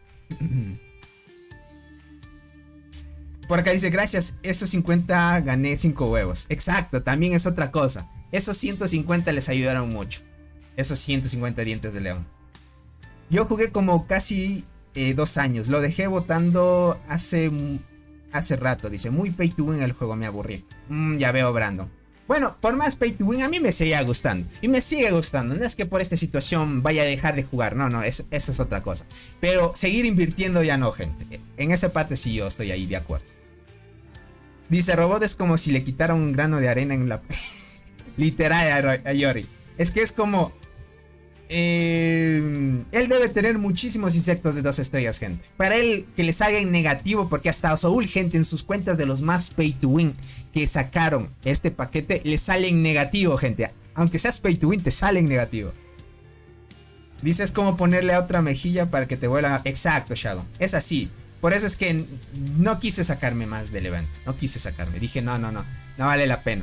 Por acá dice, gracias, esos 50 gané 5 huevos. Exacto, también es otra cosa. Esos 150 les ayudaron mucho. Esos 150 dientes de león. Yo jugué como casi 2 años. Lo dejé botando hace rato, dice, muy pay to win el juego, me aburrí. Ya veo, Brandon. Bueno, por más pay to win, a mí me seguía gustando. Y me sigue gustando. No es que por esta situación vaya a dejar de jugar. No, eso es otra cosa. Pero seguir invirtiendo ya no, gente. En esa parte sí yo estoy ahí de acuerdo. Dice, Robot es como si le quitaran un grano de arena en la... Literal, a Yori. Es que es como... él debe tener muchísimos insectos de 2 estrellas, gente. Para él que le salga en negativo, porque hasta Soul, gente, en sus cuentas de los más pay to win que sacaron este paquete, le sale en negativo, gente. Aunque seas pay to win, te sale en negativo. Dice, es como ponerle a otra mejilla para que te vuelva... Exacto, Shadow. Es así. Por eso es que no quise sacarme más del evento. No quise sacarme. Dije, no vale la pena.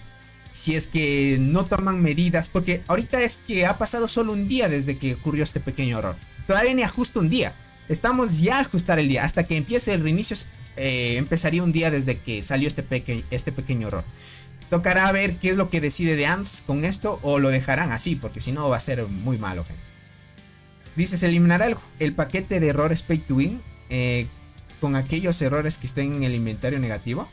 Si es que no toman medidas, porque ahorita es que ha pasado solo un día desde que ocurrió este pequeño error. Todavía ni ajusta un día. Estamos ya a ajustar el día. Hasta que empiece el reinicio, empezaría un día desde que salió este pequeño error. Tocará ver qué es lo que decide The Ants con esto, o lo dejarán así, porque si no va a ser muy malo, gente. Dice, se eliminará el paquete de errores pay to win con aquellos errores que estén en el inventario negativo.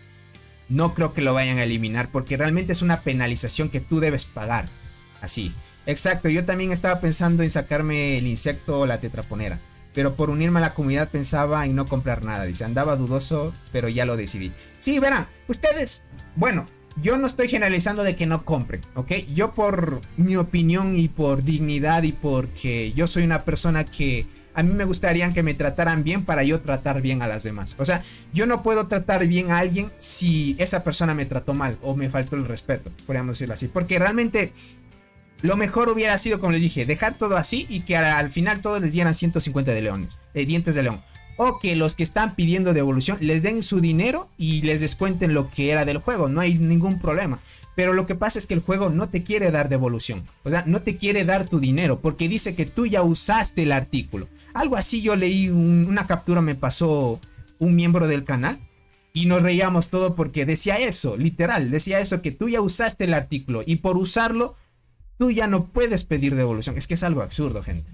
No creo que lo vayan a eliminar, porque realmente es una penalización que tú debes pagar. Así. Exacto, yo también estaba pensando en sacarme el insecto o la tetraponera, pero por unirme a la comunidad pensaba en no comprar nada. Dice, andaba dudoso, pero ya lo decidí. Sí, verán, ustedes, bueno, yo no estoy generalizando de que no compren, ¿ok? Yo por mi opinión y por dignidad y porque yo soy una persona que... A mí me gustaría que me trataran bien para yo tratar bien a las demás. O sea, yo no puedo tratar bien a alguien si esa persona me trató mal o me faltó el respeto, podríamos decirlo así. Porque realmente lo mejor hubiera sido, como les dije, dejar todo así y que al final todos les dieran 150 dientes de león. O que los que están pidiendo devolución les den su dinero y les descuenten lo que era del juego. No hay ningún problema. Pero lo que pasa es que el juego no te quiere dar devolución. O sea, no te quiere dar tu dinero porque dice que tú ya usaste el artículo. Algo así yo leí, una captura me pasó un miembro del canal. Y nos reíamos todo porque decía eso, literal. Decía eso, que tú ya usaste el artículo. Y por usarlo, tú ya no puedes pedir devolución. Es que es algo absurdo, gente.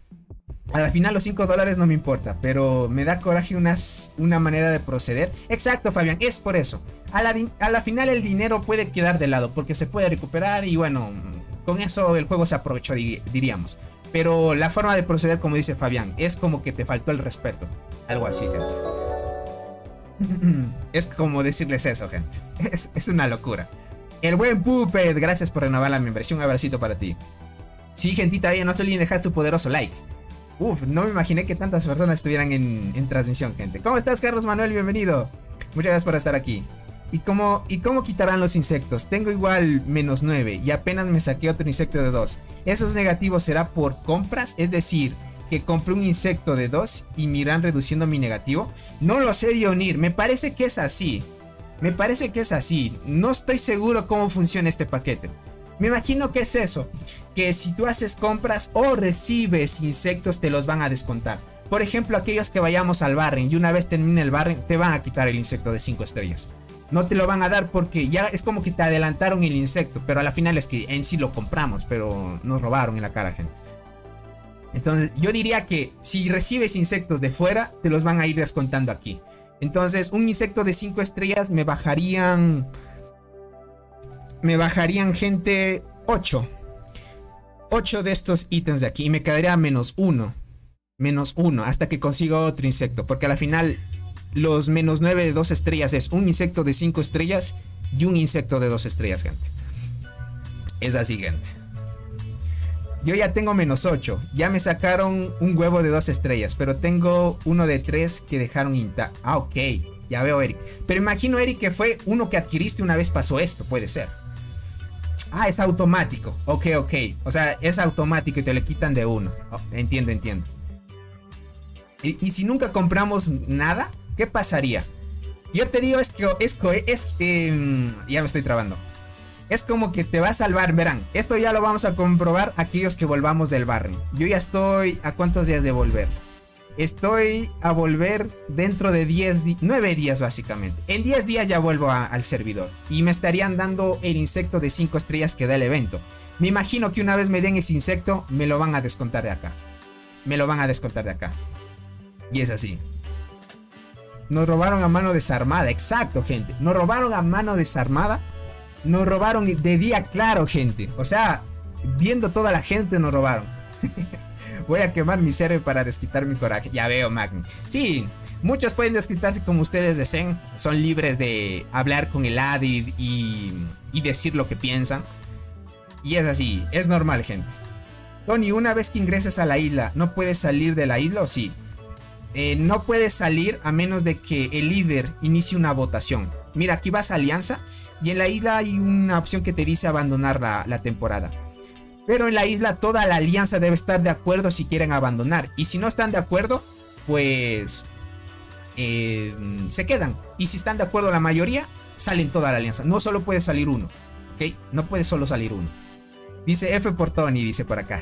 Al final los $5 no me importa, pero me da coraje una manera de proceder. Exacto, Fabián, es por eso. A la final el dinero puede quedar de lado porque se puede recuperar y bueno, con eso el juego se aprovechó, diríamos. Pero la forma de proceder, como dice Fabián, es como que te faltó el respeto. Algo así, gente. Es como decirles eso, gente. Es una locura. El buen Puppet, gracias por renovar la membresía. Un abracito para ti. Sí, gentita, no se olviden dejar su poderoso like. Uf, no me imaginé que tantas personas estuvieran en transmisión, gente. ¿Cómo estás, Carlos Manuel? Bienvenido. Muchas gracias por estar aquí. ¿Y cómo quitarán los insectos? Tengo igual -9 y apenas me saqué otro insecto de 2. ¿Esos negativos será por compras? Es decir, que compré un insecto de 2 y me irán reduciendo mi negativo. No lo sé, Dionir. Me parece que es así. No estoy seguro cómo funciona este paquete. Me imagino que es eso. Que si tú haces compras o recibes insectos, te los van a descontar. Por ejemplo, aquellos que vayamos al barren y una vez termine el barren, te van a quitar el insecto de 5 estrellas. No te lo van a dar porque ya es como que te adelantaron el insecto. Pero a la final es que en sí lo compramos, pero nos robaron en la cara, gente. Entonces yo diría que si recibes insectos de fuera, te los van a ir descontando aquí. Entonces un insecto de 5 estrellas me bajarían, gente, 8. 8 de estos ítems de aquí. Y me quedaría -1. -1 hasta que consiga otro insecto. Porque a la final los -9 de 2 estrellas es un insecto de 5 estrellas y un insecto de 2 estrellas, gente. Es así, gente. Yo ya tengo -8. Ya me sacaron un huevo de 2 estrellas. Pero tengo uno de 3 que dejaron intacto. Ah, ok. Ya veo, Eric. Pero imagino, Eric, que fue uno que adquiriste una vez pasó esto. Puede ser. Ah, es automático. Ok. O sea, es automático y te le quitan de uno. Oh, entiendo. ¿Y si nunca compramos nada? ¿Qué pasaría? Yo te digo, ya me estoy trabando. Es como que te vas al bar, verán. Esto ya lo vamos a comprobar aquellos que volvamos del barrio. Yo ya estoy a ¿cuántos días de volver? Estoy a volver dentro de 9 días básicamente. En 10 días ya vuelvo al servidor. Y me estarían dando el insecto de 5 estrellas que da el evento. Me imagino que una vez me den ese insecto, me lo van a descontar de acá. Y es así. Nos robaron a mano desarmada. Exacto, gente. Nos robaron a mano desarmada. Nos robaron de día claro, gente. O sea, viendo toda la gente nos robaron. Voy a quemar mi server para desquitar mi coraje. Ya veo, Magni. Sí, muchos pueden desquitarse como ustedes deseen. Son libres de hablar con el ad y decir lo que piensan. Y es así, es normal, gente. Tony, una vez que ingreses a la isla, ¿no puedes salir de la isla o sí? No puedes salir a menos de que el líder inicie una votación. Mira, aquí vas a Alianza y en la isla hay una opción que te dice abandonar la temporada. Pero en la isla toda la alianza debe estar de acuerdo si quieren abandonar. Y si no están de acuerdo, pues se quedan. Y si están de acuerdo la mayoría, salen toda la alianza. No solo puede salir uno, ¿ok? No puede solo salir uno. Dice F por Tony, dice por acá.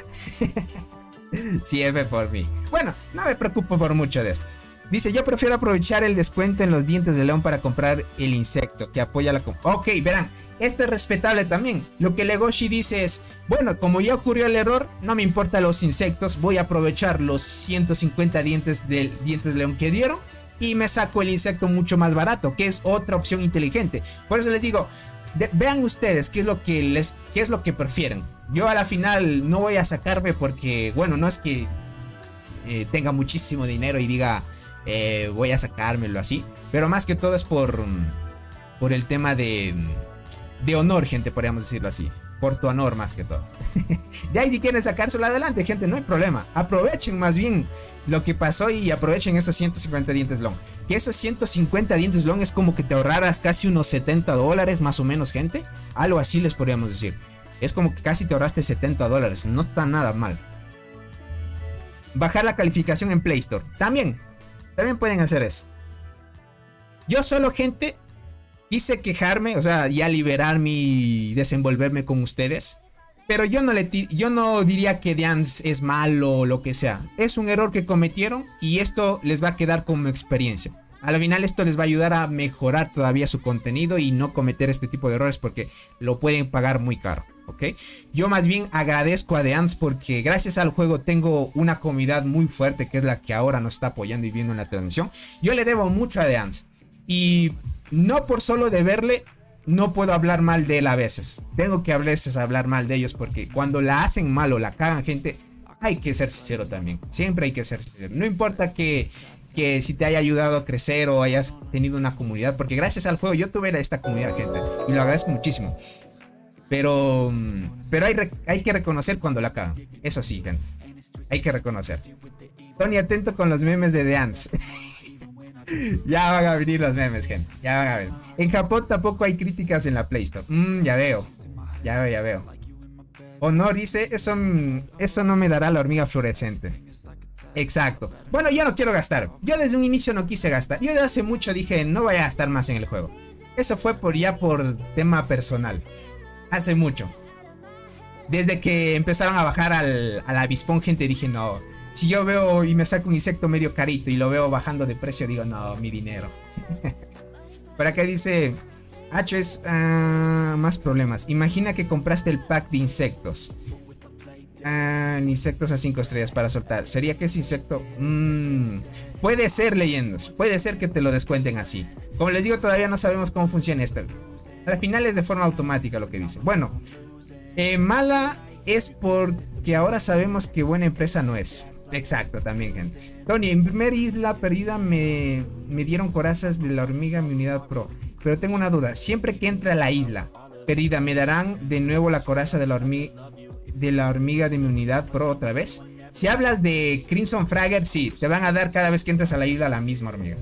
Sí, F por mí. Bueno, no me preocupo por mucho de esto. Dice, yo prefiero aprovechar el descuento en los dientes de león para comprar el insecto que apoya la compra. Ok, verán, esto es respetable también. Lo que Legoshi dice es, bueno, como ya ocurrió el error, no me importa los insectos, voy a aprovechar los 150 dientes de león que dieron y me saco el insecto mucho más barato, que es otra opción inteligente. Por eso les digo, vean ustedes qué es lo que prefieren. Yo a la final no voy a sacarme porque, bueno, no es que tenga muchísimo dinero y diga voy a sacármelo así, pero más que todo es por el tema de honor, gente, podríamos decirlo así. Por tu honor más que todo. De ahí si quieren sacárselo adelante, gente, no hay problema. Aprovechen más bien lo que pasó y aprovechen esos 150 dientes long. Que esos 150 dientes long es como que te ahorraras casi unos $70 más o menos, gente. Algo así les podríamos decir. Es como que casi te ahorraste $70. No está nada mal. Bajar la calificación en Play Store. También pueden hacer eso. Yo solo, gente, quise quejarme, o sea, ya liberarme y desenvolverme con ustedes. Pero yo no diría que Dance es malo o lo que sea. Es un error que cometieron y esto les va a quedar como experiencia. Al final esto les va a ayudar a mejorar todavía su contenido y no cometer este tipo de errores porque lo pueden pagar muy caro, ¿ok? Yo más bien agradezco a Dance porque gracias al juego tengo una comunidad muy fuerte que es la que ahora nos está apoyando y viendo en la transmisión. Yo le debo mucho a Dance y no por solo deberle no puedo hablar mal de él a veces. Tengo que a veces hablar mal de ellos porque cuando la hacen mal o la cagan, gente, hay que ser sincero también. Siempre hay que ser sincero. No importa que si te haya ayudado a crecer o hayas tenido una comunidad, porque gracias al juego yo tuve esta comunidad, gente, y lo agradezco muchísimo. Pero hay que reconocer cuando la cagan. Eso sí, gente, hay que reconocer. Tony, atento con los memes de Dance. Ya van a venir los memes, gente. Ya van a ver. En Japón tampoco hay críticas en la Play Store. Ya veo. Ya veo, ya veo. Honor dice, eso no me dará la hormiga fluorescente. Exacto. Bueno, ya no quiero gastar. Yo desde un inicio no quise gastar. Yo desde hace mucho dije, no voy a gastar más en el juego. Eso fue por tema personal. Hace mucho. Desde que empezaron a bajar al avispón, gente, dije, no. Si yo veo y me saco un insecto medio carito y lo veo bajando de precio, digo, no, mi dinero. Por acá dice, H es más problemas. Imagina que compraste el pack de insectos. Insectos a 5 estrellas para soltar. ¿Sería que ese insecto? Puede ser, leyendas. Puede ser que te lo descuenten así. Como les digo, todavía no sabemos cómo funciona esto. Al final es de forma automática lo que dice. Bueno, mala es porque ahora sabemos que buena empresa no es. Exacto, también, gente. Tony, en primera isla perdida me dieron corazas de la hormiga mi unidad pro. Pero tengo una duda. Siempre que entre a la isla perdida, ¿me darán de nuevo la coraza de la hormiga de mi unidad pro otra vez? Si hablas de Crimson Fragger, sí, te van a dar cada vez que entres a la isla la misma hormiga.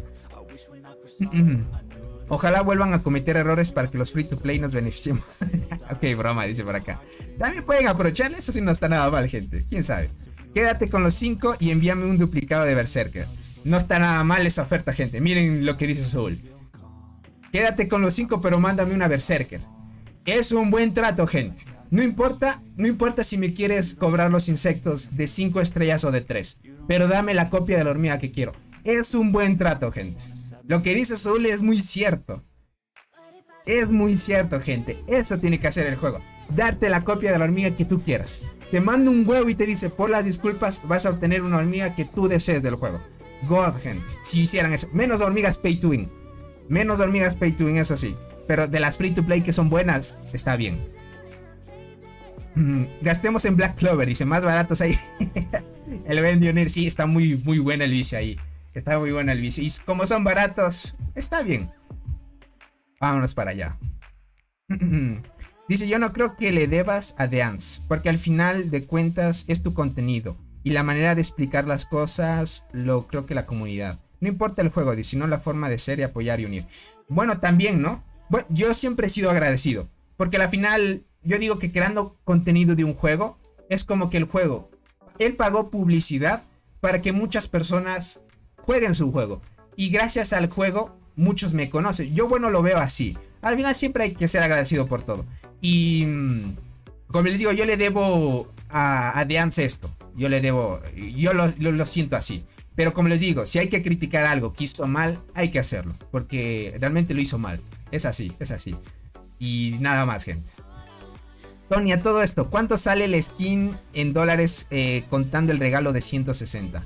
Ojalá vuelvan a cometer errores para que los free to play nos beneficiemos. Ok, broma, dice por acá. También pueden aprovecharle, eso sí no está nada mal, gente. ¿Quién sabe? Quédate con los 5 y envíame un duplicado de Berserker. No está nada mal esa oferta, gente. Miren lo que dice Soul. Quédate con los 5, pero mándame una Berserker. Es un buen trato, gente. No importa si me quieres cobrar los insectos de 5 estrellas o de 3. Pero dame la copia de la hormiga que quiero. Es un buen trato, gente. Lo que dice Soul es muy cierto. Es muy cierto, gente. Eso tiene que hacer el juego. Darte la copia de la hormiga que tú quieras. Te manda un huevo y te dice, por las disculpas, vas a obtener una hormiga que tú desees del juego. God, gente. Si hicieran eso. Menos hormigas pay to win. Menos hormigas pay to win, eso sí. Pero de las free to play que son buenas, está bien. Gastemos en Black Clover, dice, más baratos ahí. El Vendionir, sí, está muy bueno el vicio ahí. Está muy bueno el vicio. Y como son baratos, está bien. Vámonos para allá. Dice, yo no creo que le debas a Dance, porque al final de cuentas es tu contenido. Y la manera de explicar las cosas, lo creo que la comunidad. No importa el juego, dice, sino la forma de ser y apoyar y unir. Bueno, también, ¿no? Bueno, yo siempre he sido agradecido. Porque al final, yo digo que creando contenido de un juego, es como que el juego, él pagó publicidad para que muchas personas jueguen su juego. Y gracias al juego, muchos me conocen. Yo, bueno, lo veo así. Al final siempre hay que ser agradecido por todo. Y como les digo, yo le debo a Deance esto. Yo le debo, yo lo siento así. Pero como les digo, si hay que criticar algo que hizo mal, hay que hacerlo. Porque realmente lo hizo mal. Es así, es así. Y nada más, gente. Tony, a todo esto, ¿cuánto sale el skin en dólares contando el regalo de 160?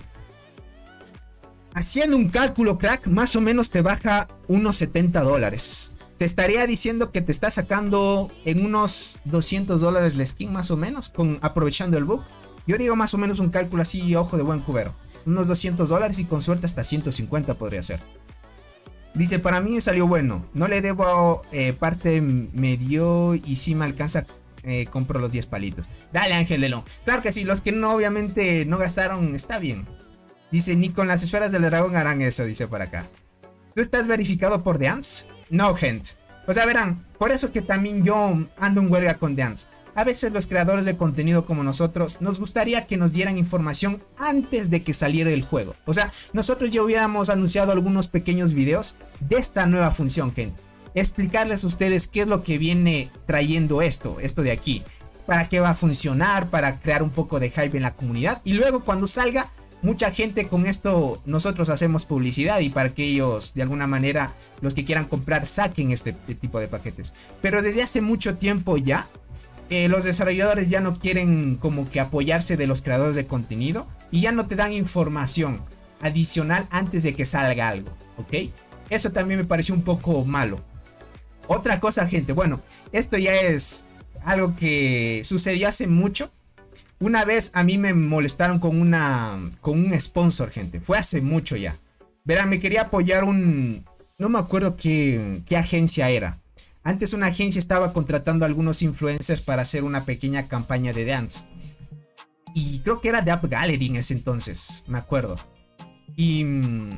Haciendo un cálculo, crack, más o menos te baja unos $70. Te estaría diciendo que te está sacando en unos $200 la skin más o menos, aprovechando el bug. Yo digo más o menos un cálculo así, ojo de buen cubero. Unos $200 y con suerte hasta 150 podría ser. Dice, para mí salió bueno. No le debo parte me dio y si me alcanza compro los 10 palitos. Dale, Ángel Delon. Claro que sí, los que no obviamente no gastaron, está bien. Dice, ni con las esferas del dragón harán eso, dice por acá. ¿Tú estás verificado por Dance? No, gente. O sea, verán, por eso que también yo ando en huelga con Dance. A veces los creadores de contenido como nosotros nos gustaría que nos dieran información antes de que saliera el juego. O sea, nosotros ya hubiéramos anunciado algunos pequeños videos de esta nueva función, gente. Explicarles a ustedes qué es lo que viene trayendo esto de aquí. Para qué va a funcionar, para crear un poco de hype en la comunidad. Y luego cuando salga, mucha gente con esto, nosotros hacemos publicidad y para que ellos, de alguna manera, los que quieran comprar, saquen este tipo de paquetes. Pero desde hace mucho tiempo ya, los desarrolladores ya no quieren como que apoyarse de los creadores de contenido y ya no te dan información adicional antes de que salga algo, ¿ok? Eso también me pareció un poco malo. Otra cosa, gente, bueno, esto ya es algo que sucedió hace mucho. Una vez a mí me molestaron con un sponsor, gente. Fue hace mucho ya. Verán, me quería apoyar no me acuerdo qué agencia era. Antes una agencia estaba contratando a algunos influencers para hacer una pequeña campaña de Dance. Y creo que era de App Gallery en ese entonces, me acuerdo. Y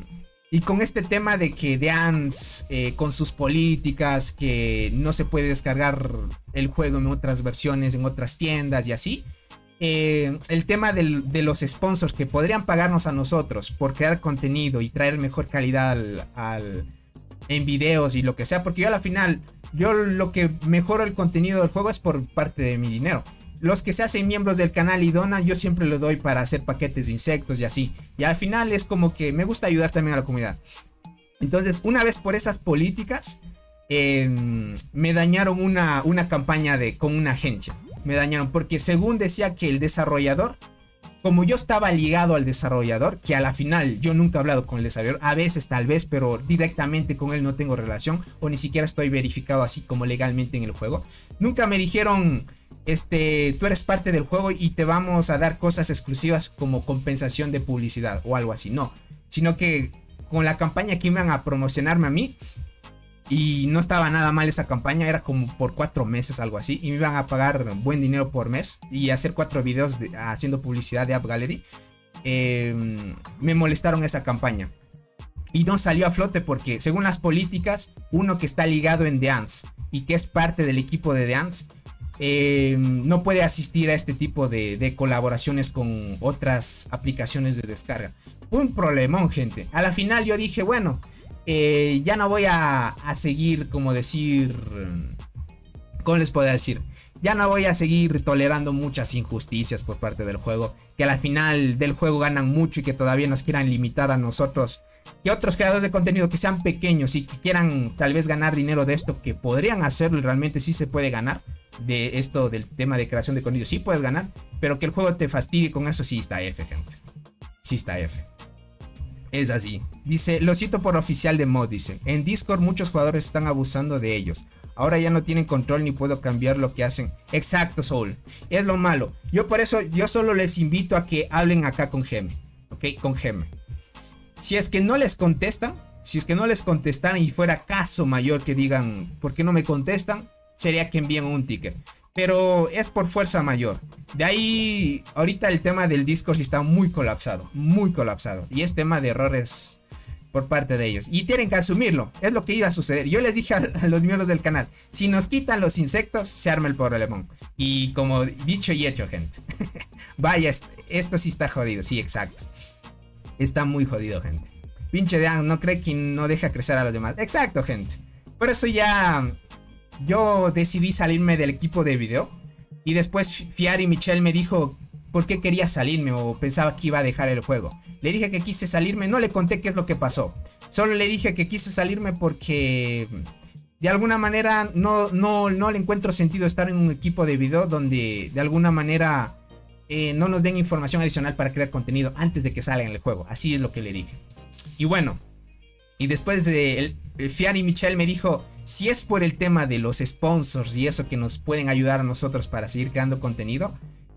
Y con este tema de que Dance, con sus políticas, que no se puede descargar el juego en otras versiones, en otras tiendas y así. El tema de los sponsors que podrían pagarnos a nosotros por crear contenido y traer mejor calidad en videos y lo que sea. Porque yo a la final, yo lo que mejoro el contenido del juego es por parte de mi dinero. Los que se hacen miembros del canal y donan, yo siempre lo doy para hacer paquetes de insectos y así. Y al final es como que me gusta ayudar también a la comunidad. Entonces, una vez por esas políticas, me dañaron una campaña con una agencia. Me dañaron porque según decía que el desarrollador, como yo estaba ligado al desarrollador, que a la final yo nunca he hablado con el desarrollador, a veces tal vez, pero directamente con él no tengo relación, o ni siquiera estoy verificado así como legalmente en el juego. Nunca me dijeron... tú eres parte del juego y te vamos a dar cosas exclusivas como compensación de publicidad o algo así, no, sino que con la campaña que iban a promocionarme a mí, y no estaba nada mal esa campaña, era como por 4 meses, algo así, y me iban a pagar buen dinero por mes y hacer 4 videos haciendo publicidad de App Gallery. Me molestaron esa campaña y no salió a flote porque según las políticas, uno que está ligado en The Ants y que es parte del equipo de The Ants, no puede asistir a este tipo de colaboraciones con otras aplicaciones de descarga. Un problemón, gente. A la final yo dije, bueno, ya no voy a seguir, como decir, ¿cómo les puedo decir? Ya no voy a seguir tolerando muchas injusticias por parte del juego, que a la final del juego ganan mucho y que todavía nos quieran limitar a nosotros, que otros creadores de contenido que sean pequeños y que quieran tal vez ganar dinero de esto, que podrían hacerlo y realmente sí se puede ganar de esto del tema de creación de contenido, sí puedes ganar, pero que el juego te fastidie con eso, sí está F, gente. Sí está F. Es así. Dice, lo cito por oficial de mod, dice, en Discord muchos jugadores están abusando de ellos. Ahora ya no tienen control ni puedo cambiar lo que hacen. Exacto, Soul. Es lo malo. Yo por eso, yo solo les invito a que hablen acá con Geme. ¿Ok? Con Geme. Si es que no les contestan, si es que no les contestaran y fuera caso mayor que digan, ¿por qué no me contestan? Sería que envíen un ticket. Pero es por fuerza mayor. De ahí, ahorita el tema del Discord sí está muy colapsado. Muy colapsado. Y es tema de errores por parte de ellos. Y tienen que asumirlo. Es lo que iba a suceder. Yo les dije a los miembros del canal, si nos quitan los insectos, se arma el problemón. Y como dicho y hecho, gente. Vaya, esto sí está jodido. Sí, exacto. Está muy jodido, gente. Pinche Dan, no cree que no deja crecer a los demás. Exacto, gente. Por eso ya... yo decidí salirme del equipo de video. Y después Fiar y Michelle me dijo por qué quería salirme o pensaba que iba a dejar el juego. Le dije que quise salirme, no le conté qué es lo que pasó. Solo le dije que quise salirme porque de alguna manera no le encuentro sentido estar en un equipo de video donde de alguna manera no nos den información adicional para crear contenido antes de que salga en el juego. Así es lo que le dije. Y bueno, y después de Fiar y Michelle me dijo, si es por el tema de los sponsors y eso que nos pueden ayudar a nosotros para seguir creando contenido,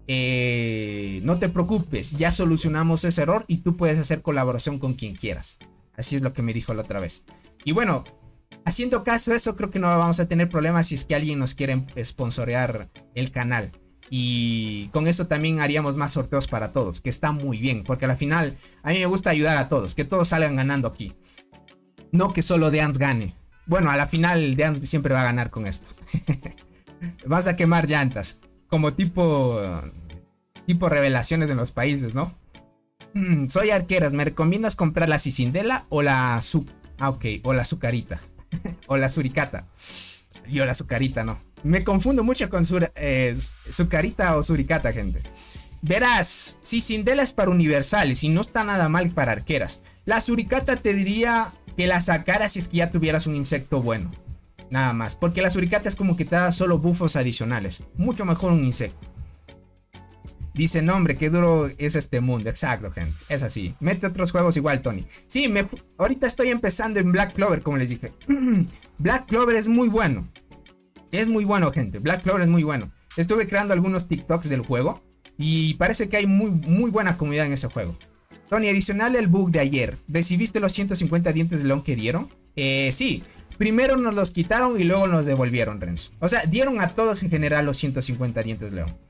no te preocupes, ya solucionamos ese error y tú puedes hacer colaboración con quien quieras. Así es lo que me dijo la otra vez. Y bueno, haciendo caso de eso, creo que no vamos a tener problemas si es que alguien nos quiere sponsorear el canal. Y con eso también haríamos más sorteos para todos, que está muy bien, porque al final a mí me gusta ayudar a todos, que todos salgan ganando aquí. No que solo Deans gane. Bueno, a la final Deans siempre va a ganar con esto. Vas a quemar llantas. Como tipo revelaciones en los países, ¿no? Soy arqueras, ¿me recomiendas comprar la Cicindela o la o la Azucarita? O la Suricata. Yo la Azucarita no. Me confundo mucho con Sucarita o Suricata, gente. Verás, Cicindela es para universales y no está nada mal para arqueras. La Suricata te diría que la sacaras si es que ya tuvieras un insecto bueno. Nada más, porque la Suricata es como que te da solo buffos adicionales. Mucho mejor un insecto. Dice, no hombre, qué duro es este mundo. Exacto, gente, es así. Mete otros juegos igual, Tony. Sí, ahorita estoy empezando en Black Clover, como les dije. Black Clover es muy bueno. Es muy bueno, gente. Black Clover es muy bueno. Estuve creando algunos TikToks del juego y parece que hay muy buena comunidad en ese juego. Tony, adicional el bug de ayer, ¿recibiste los 150 dientes de león que dieron? Sí. Primero nos los quitaron y luego nos devolvieron, Renzo. O sea, dieron a todos en general los 150 dientes de león.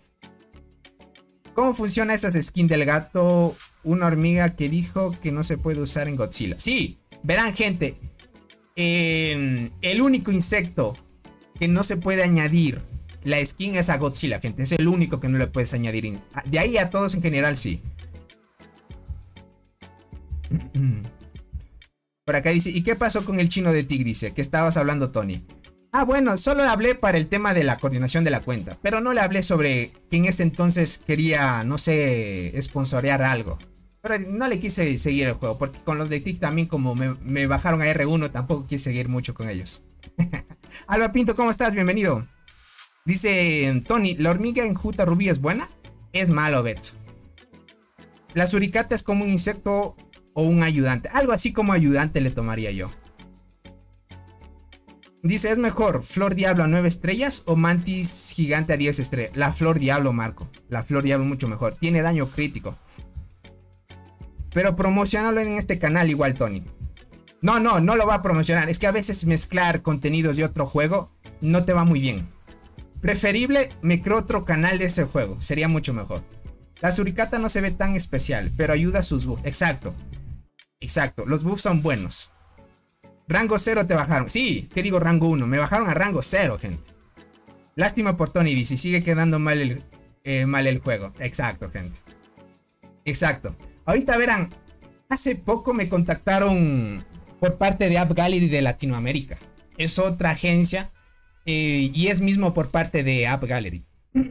¿Cómo funciona esa skin del gato? Una hormiga que dijo que no se puede usar en Godzilla. Sí, Verán, gente. El único insecto que no se puede añadir la skin es a Godzilla, gente. Es el único que no le puedes añadir. De ahí a todos en general, sí. Por acá dice, ¿y qué pasó con el chino de TIC? Dice, que estabas hablando, Tony. Ah, bueno, solo le hablé para el tema de la coordinación de la cuenta. Pero no le hablé sobre que en ese entonces quería, no sé, sponsorear algo. Pero no le quise seguir el juego, porque con los de TIC también, como me bajaron a R1, tampoco quise seguir mucho con ellos. Alba Pinto, ¿cómo estás? Bienvenido. Dice Tony, ¿la hormiga en Juta Rubí es buena? Es malo, Betso. La suricata es como un insecto o un ayudante. Algo así como ayudante le tomaría yo. Dice, ¿es mejor Flor Diablo a 9 estrellas o Mantis Gigante a 10 estrellas? La Flor Diablo, Marco. La Flor Diablo mucho mejor. Tiene daño crítico. Pero promocionalo en este canal igual, Tony. No lo va a promocionar. Es que a veces mezclar contenidos de otro juego no te va muy bien. Preferible, me creo otro canal de ese juego. Sería mucho mejor. La suricata no se ve tan especial, pero ayuda a sus buffs. Exacto. Exacto. Los buffs son buenos. Rango 0 te bajaron. Sí, ¿qué digo rango 1? Me bajaron a rango 0, gente. Lástima por Tony, dice. Sigue quedando mal el juego. Exacto, gente. Exacto. Ahorita verán, hace poco me contactaron por parte de App Gallery de Latinoamérica. Es otra agencia y es mismo por parte de App Gallery.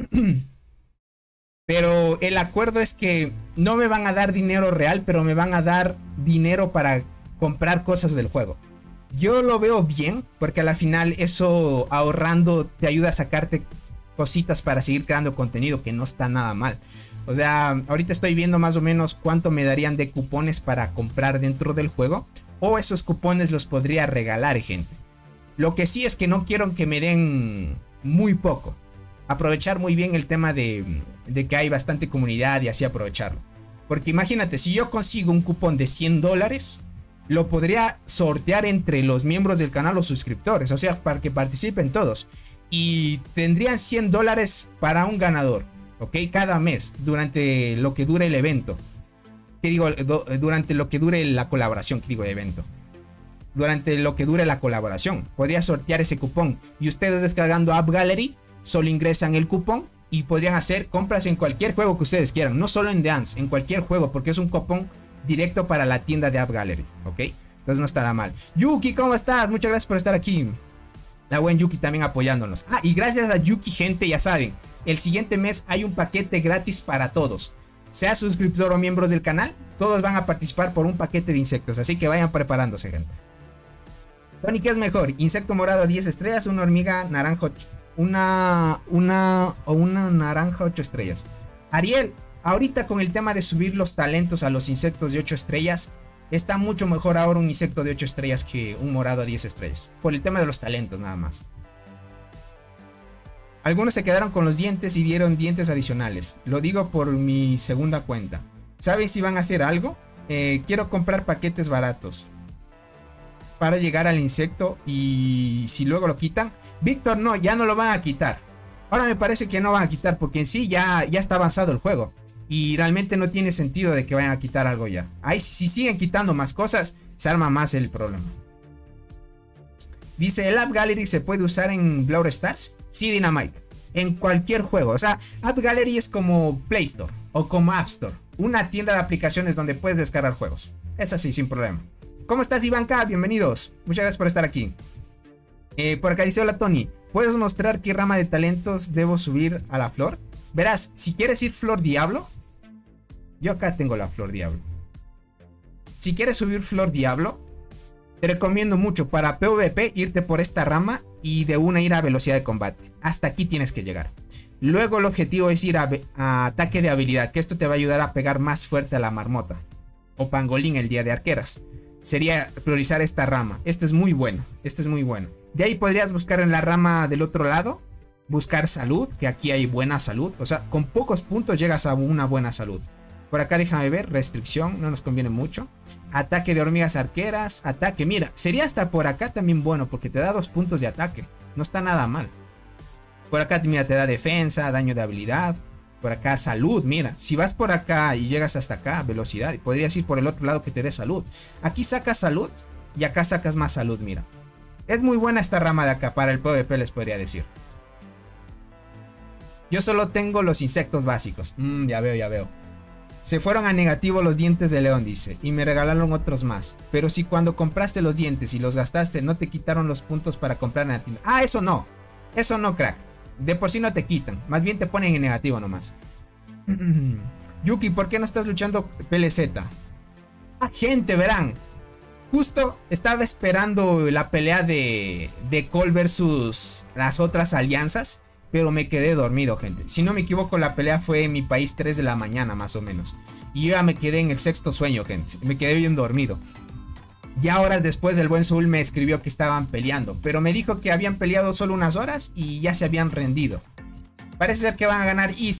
Pero el acuerdo es que no me van a dar dinero real, pero me van a dar dinero para comprar cosas del juego. Yo lo veo bien, porque a la final eso ahorrando te ayuda a sacarte cositas para seguir creando contenido, que no está nada mal. O sea, ahorita estoy viendo más o menos cuánto me darían de cupones para comprar dentro del juego. O esos cupones los podría regalar, gente. Lo que sí es que no quiero que me den muy poco. Aprovechar muy bien el tema de que hay bastante comunidad y así aprovecharlo. Porque imagínate, si yo consigo un cupón de $100, lo podría sortear entre los miembros del canal o suscriptores. O sea, para que participen todos. Y tendrían $100 para un ganador. ¿Ok? Cada mes, durante lo que dure el evento. ¿Qué digo? Durante lo que dure la colaboración. ¿Qué digo? Evento. Durante lo que dure la colaboración. Podría sortear ese cupón. Y ustedes descargando App Gallery, solo ingresan el cupón y podrían hacer compras en cualquier juego que ustedes quieran. No solo en Dance, en cualquier juego. Porque es un cupón directo para la tienda de App Gallery. ¿Ok? Entonces no estará mal. Yuki, ¿cómo estás? Muchas gracias por estar aquí. La buen Yuki también apoyándonos. Ah, y gracias a Yuki, gente, ya saben. El siguiente mes hay un paquete gratis para todos. Sea suscriptor o miembros del canal, todos van a participar por un paquete de insectos. Así que vayan preparándose, gente. Tony, ¿qué es mejor? ¿Insecto morado a 10 estrellas o una hormiga naranja? Una naranja 8 estrellas. Ariel, ahorita con el tema de subir los talentos a los insectos de 8 estrellas, está mucho mejor ahora un insecto de 8 estrellas que un morado a 10 estrellas. Por el tema de los talentos nada más. Algunos se quedaron con los dientes y dieron dientes adicionales. Lo digo por mi segunda cuenta. ¿Saben si van a hacer algo? Quiero comprar paquetes baratos para llegar al insecto y si luego lo quitan. Víctor, no, ya no lo van a quitar. Ahora me parece que no van a quitar porque en sí ya está avanzado el juego. Y realmente no tiene sentido de que vayan a quitar algo ya. Ahí si siguen quitando más cosas, se arma más el problema. Dice, ¿el App Gallery se puede usar en Brawl Stars? Sí, Dynamite. En cualquier juego. O sea, App Gallery es como Play Store o como App Store. Una tienda de aplicaciones donde puedes descargar juegos. Es así, sin problema. ¿Cómo estás, Ivanka? Bienvenidos. Muchas gracias por estar aquí. Por acá dice, hola, Tony. ¿Puedes mostrar qué rama de talentos debo subir a la flor? Verás, si quieres ir Flor Diablo. Yo acá tengo la Flor Diablo. Si quieres subir Flor Diablo, te recomiendo mucho para PvP irte por esta rama y de una ir a velocidad de combate. Hasta aquí tienes que llegar. Luego el objetivo es ir a ataque de habilidad, que esto te va a ayudar a pegar más fuerte a la marmota. O pangolín el día de arqueras. Sería priorizar esta rama. Esto es muy bueno. Esto es muy bueno. De ahí podrías buscar en la rama del otro lado. Buscar salud, que aquí hay buena salud. O sea, con pocos puntos llegas a una buena salud. Por acá déjame ver, restricción, no nos conviene mucho. Ataque de hormigas arqueras, ataque, mira, sería hasta por acá también bueno porque te da 2 puntos de ataque. No está nada mal. Por acá, mira, te da defensa, daño de habilidad. Por acá salud, mira, si vas por acá y llegas hasta acá, velocidad. Y podrías ir por el otro lado que te dé salud. Aquí sacas salud y acá sacas más salud, mira. Es muy buena esta rama de acá para el PvP, les podría decir. Yo solo tengo los insectos básicos. Ya veo, ya veo. Se fueron a negativo los dientes de león, dice, y me regalaron otros más. Pero si cuando compraste los dientes y los gastaste no te quitaron los puntos para comprar en la tienda. Ah, eso no, crack. De por sí no te quitan, más bien te ponen en negativo nomás. Yuki, ¿por qué no estás luchando PLZ? Ah, gente, verán. Justo estaba esperando la pelea de Cole versus las otras alianzas, pero me quedé dormido, gente. Si no me equivoco, la pelea fue en mi país 3 de la mañana, más o menos. Y yo ya me quedé en el sexto sueño, gente. Me quedé bien dormido. Ya horas después el buen Soul me escribió que estaban peleando, pero me dijo que habían peleado solo unas horas y ya se habían rendido. Parece ser que van a ganar easy.